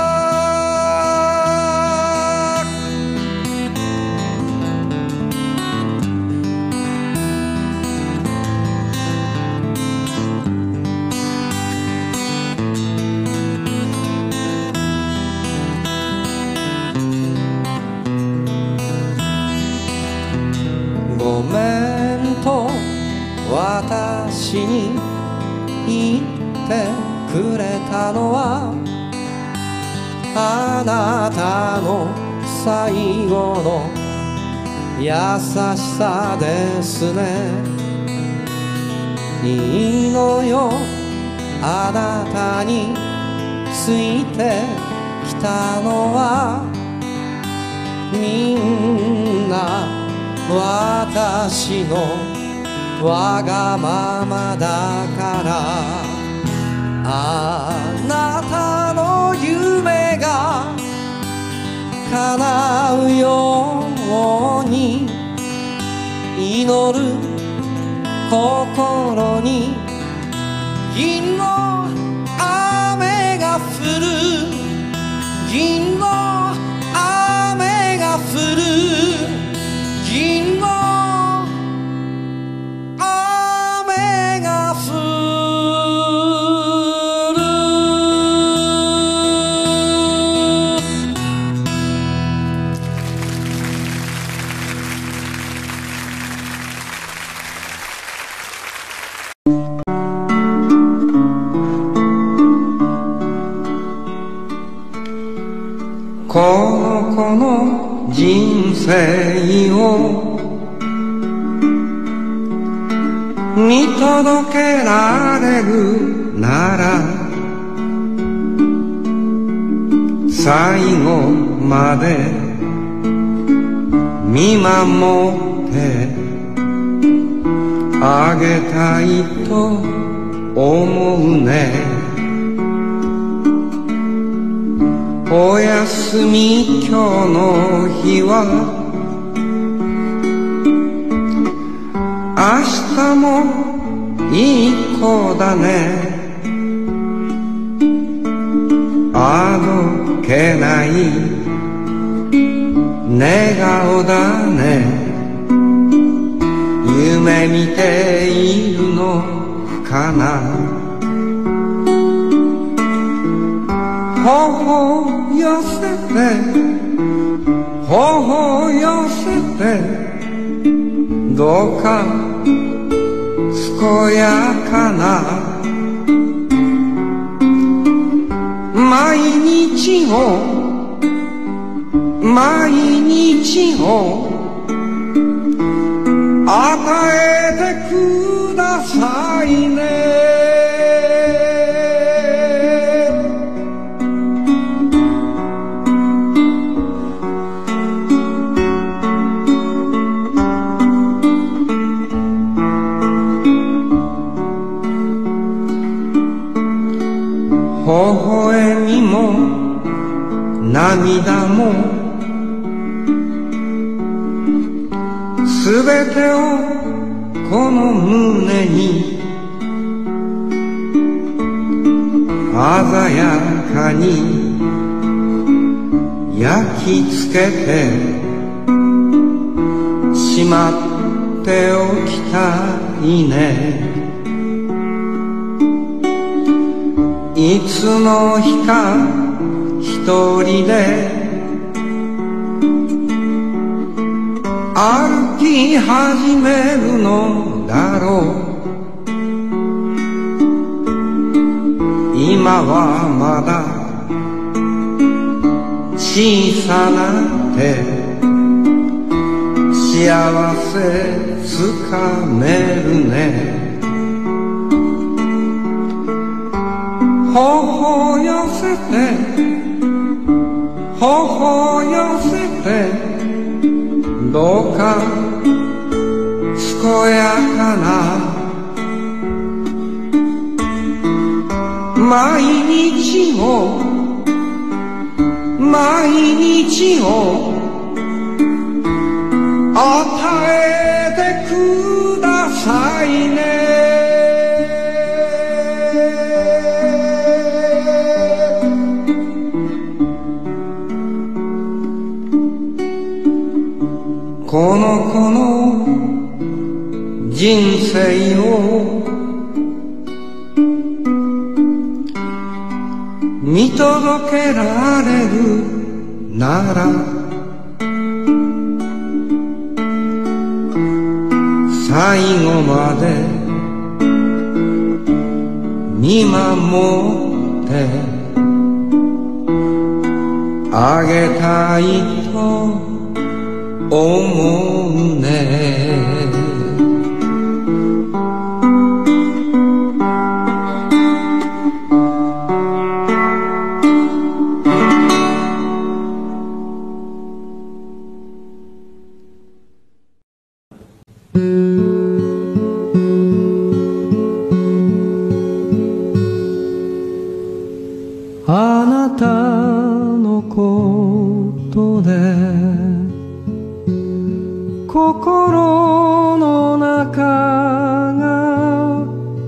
ごめんと私に言ってくれたのはあなたの最後の優しさですね。いいのよ、あなたについてきたのはみんな私のわがままだから。あなたの夢が叶うように祈る心に銀の雨が降る。銀の雨が降る。銀の雨が降る。 生を見届けられるなら最後まで見守ってあげたいと思うね。おやすみ今日の日は明日もいい子だね。あどけない寝顔だね。夢見ているのかな。頬寄せて頬寄せてどうか健やかな毎日を与えてくださいね。微笑みも涙もすべてをこの胸に鮮やかに焼き付けてしまっておきたいね。いつの日か一人で歩き始めるのだろう。今はまだ小さな手幸せつかめるね。頬寄せて頬寄せてどうか健やかな毎日を与えてくださいね。この子の人生を見届けられるなら最後まで見守ってあげたいと思うね。あなたのことで心の中が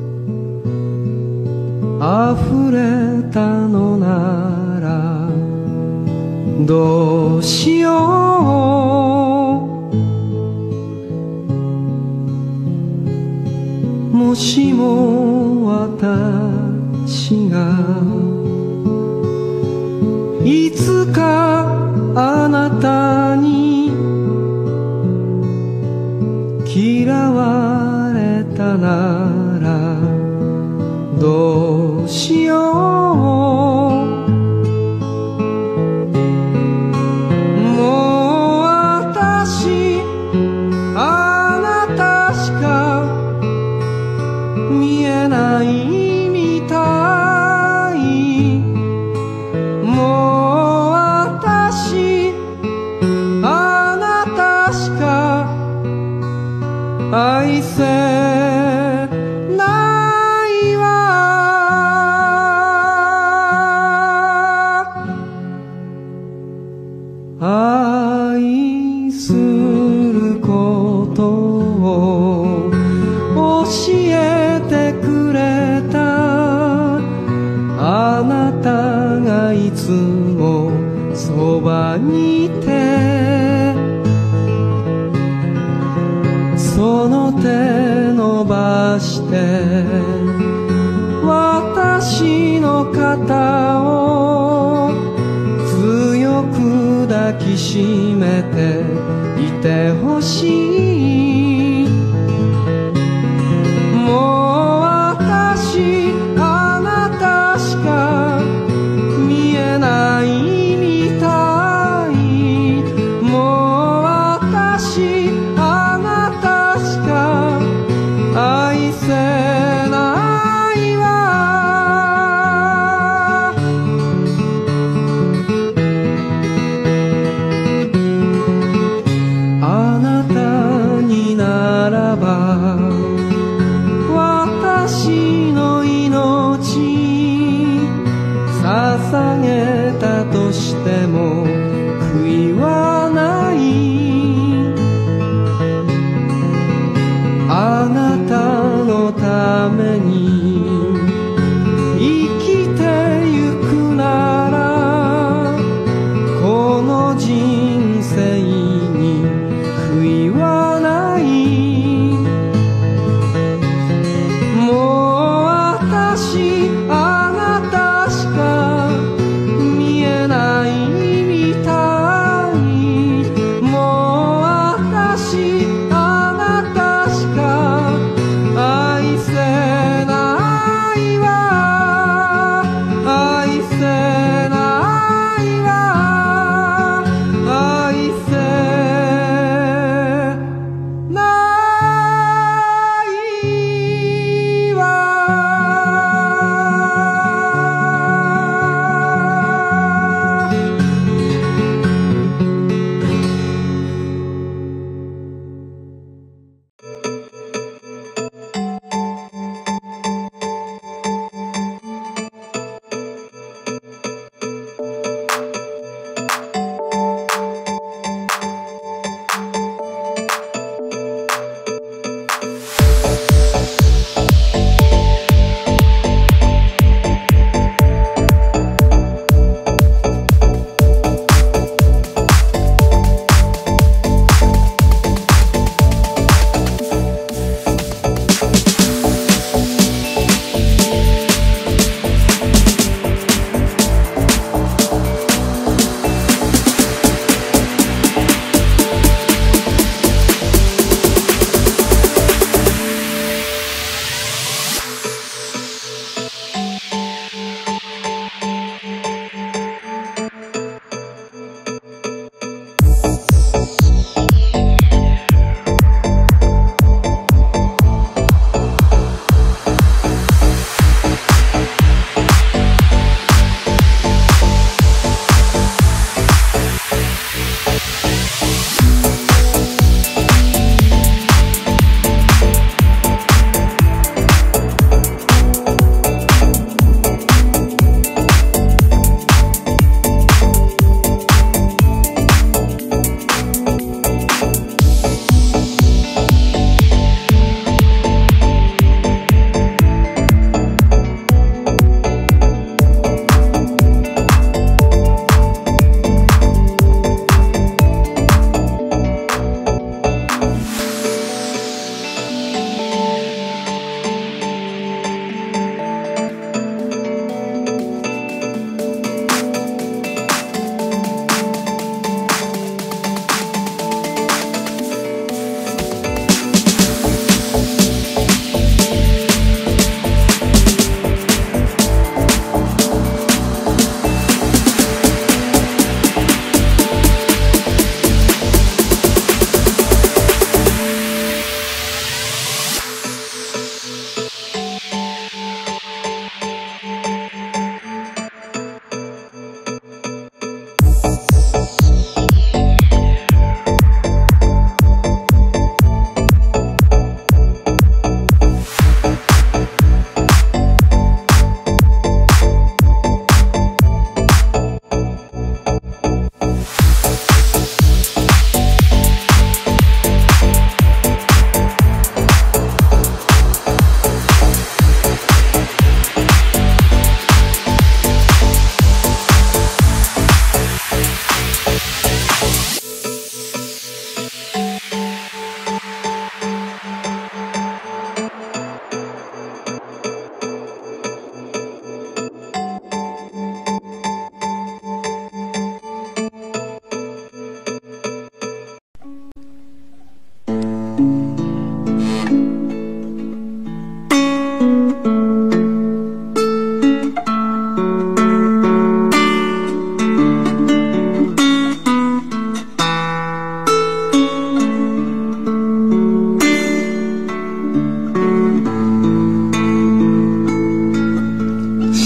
溢れたのならどうしよう。もしも私がいつかあなたに嫌われたならどうしよう。もう私はいつもそばにいて、その手伸ばして私の肩を強く抱きしめていてほしい。もう私あなたしか見えないみたい。もう私あなたしか愛せないわ。あなたにならば私の命捧げたとしても悔いはない。あなたのために生きてゆくなら、この人生に悔いはない。もう私あなたしか見えないみたい。もう私あなたしか愛せないわ。愛せないわ。愛せないわ。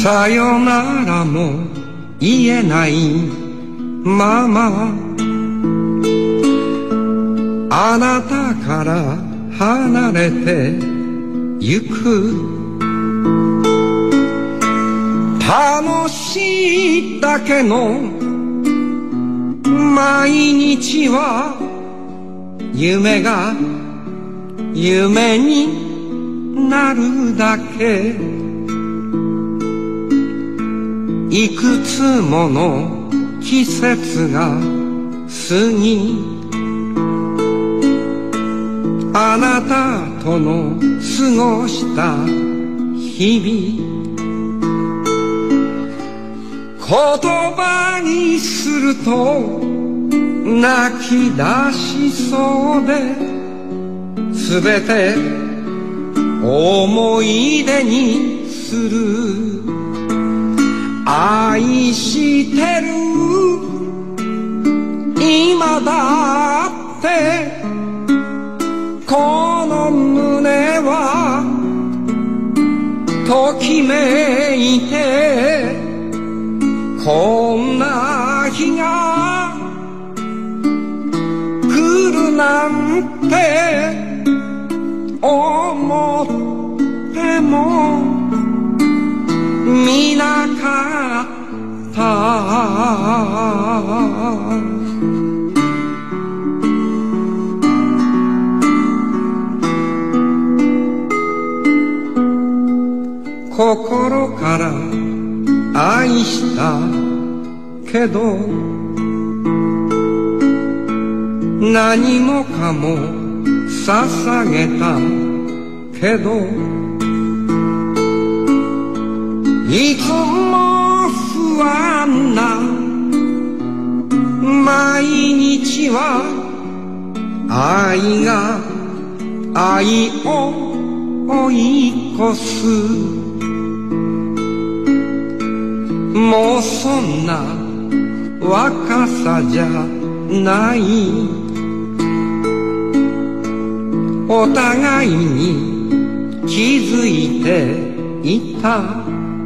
さよならも言えないままあなたから離れてゆく楽しいだけの毎日は夢が夢になるだけいくつもの季節が過ぎあなたとの過ごした日々言葉にすると泣き出しそうですべて思い出にする愛してる今だってこの胸はときめいてこんな日が来るなんて思っても見なかった心から愛したけど何もかも捧げたけどいつも不安な毎日は愛が愛を追い越すもうそんな若さじゃないお互いに気づいていた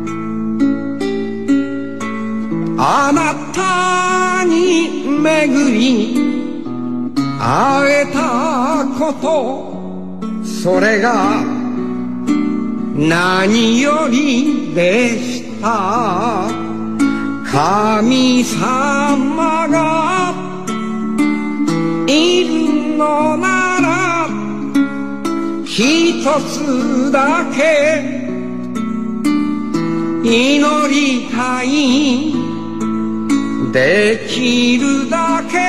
あなたに巡り会えたことそれが何よりでした神様がいるのなら一つだけ祈りたいできるだけ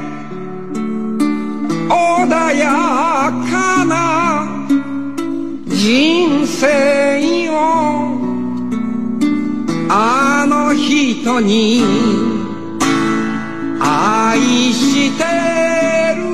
穏やかな人生をあの人に愛してる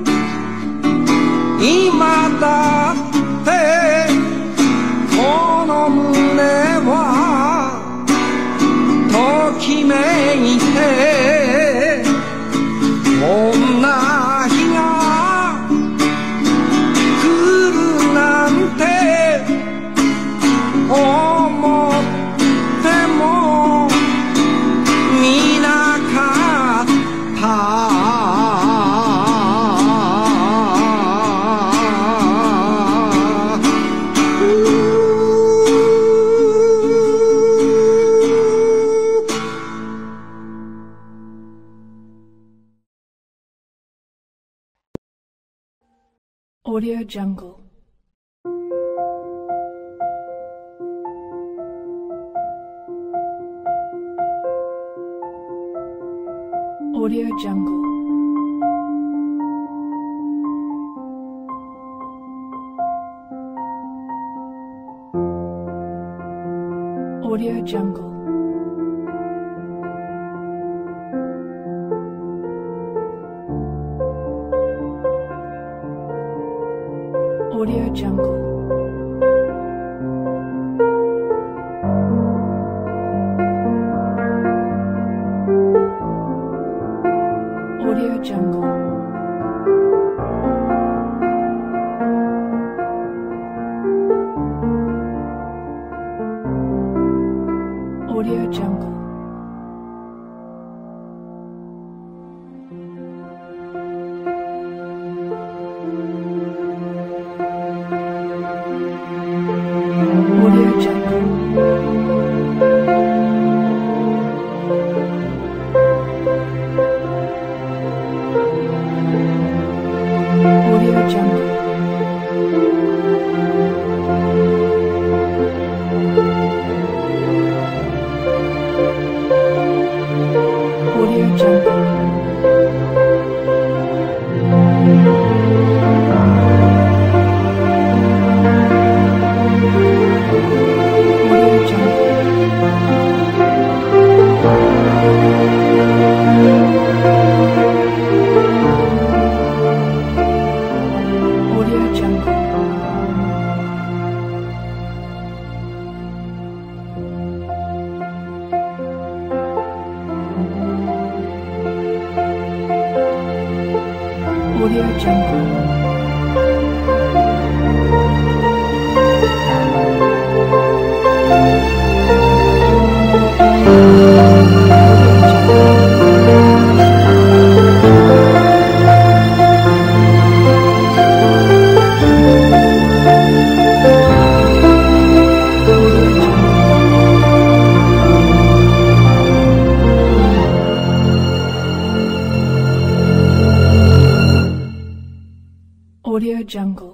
今だってこの胸はときめいてこんな日が来るなんて思っても見なかった Audio Jungle. Audio Jungle. Audio Jungle. Audio Jungle. Audio Jungle. Audio Jungle. Audio Jungle. Audio Jungle. Audio Jungle. Audio Jungle. Audio Jungle. Audio Jungle. Audio Jungle.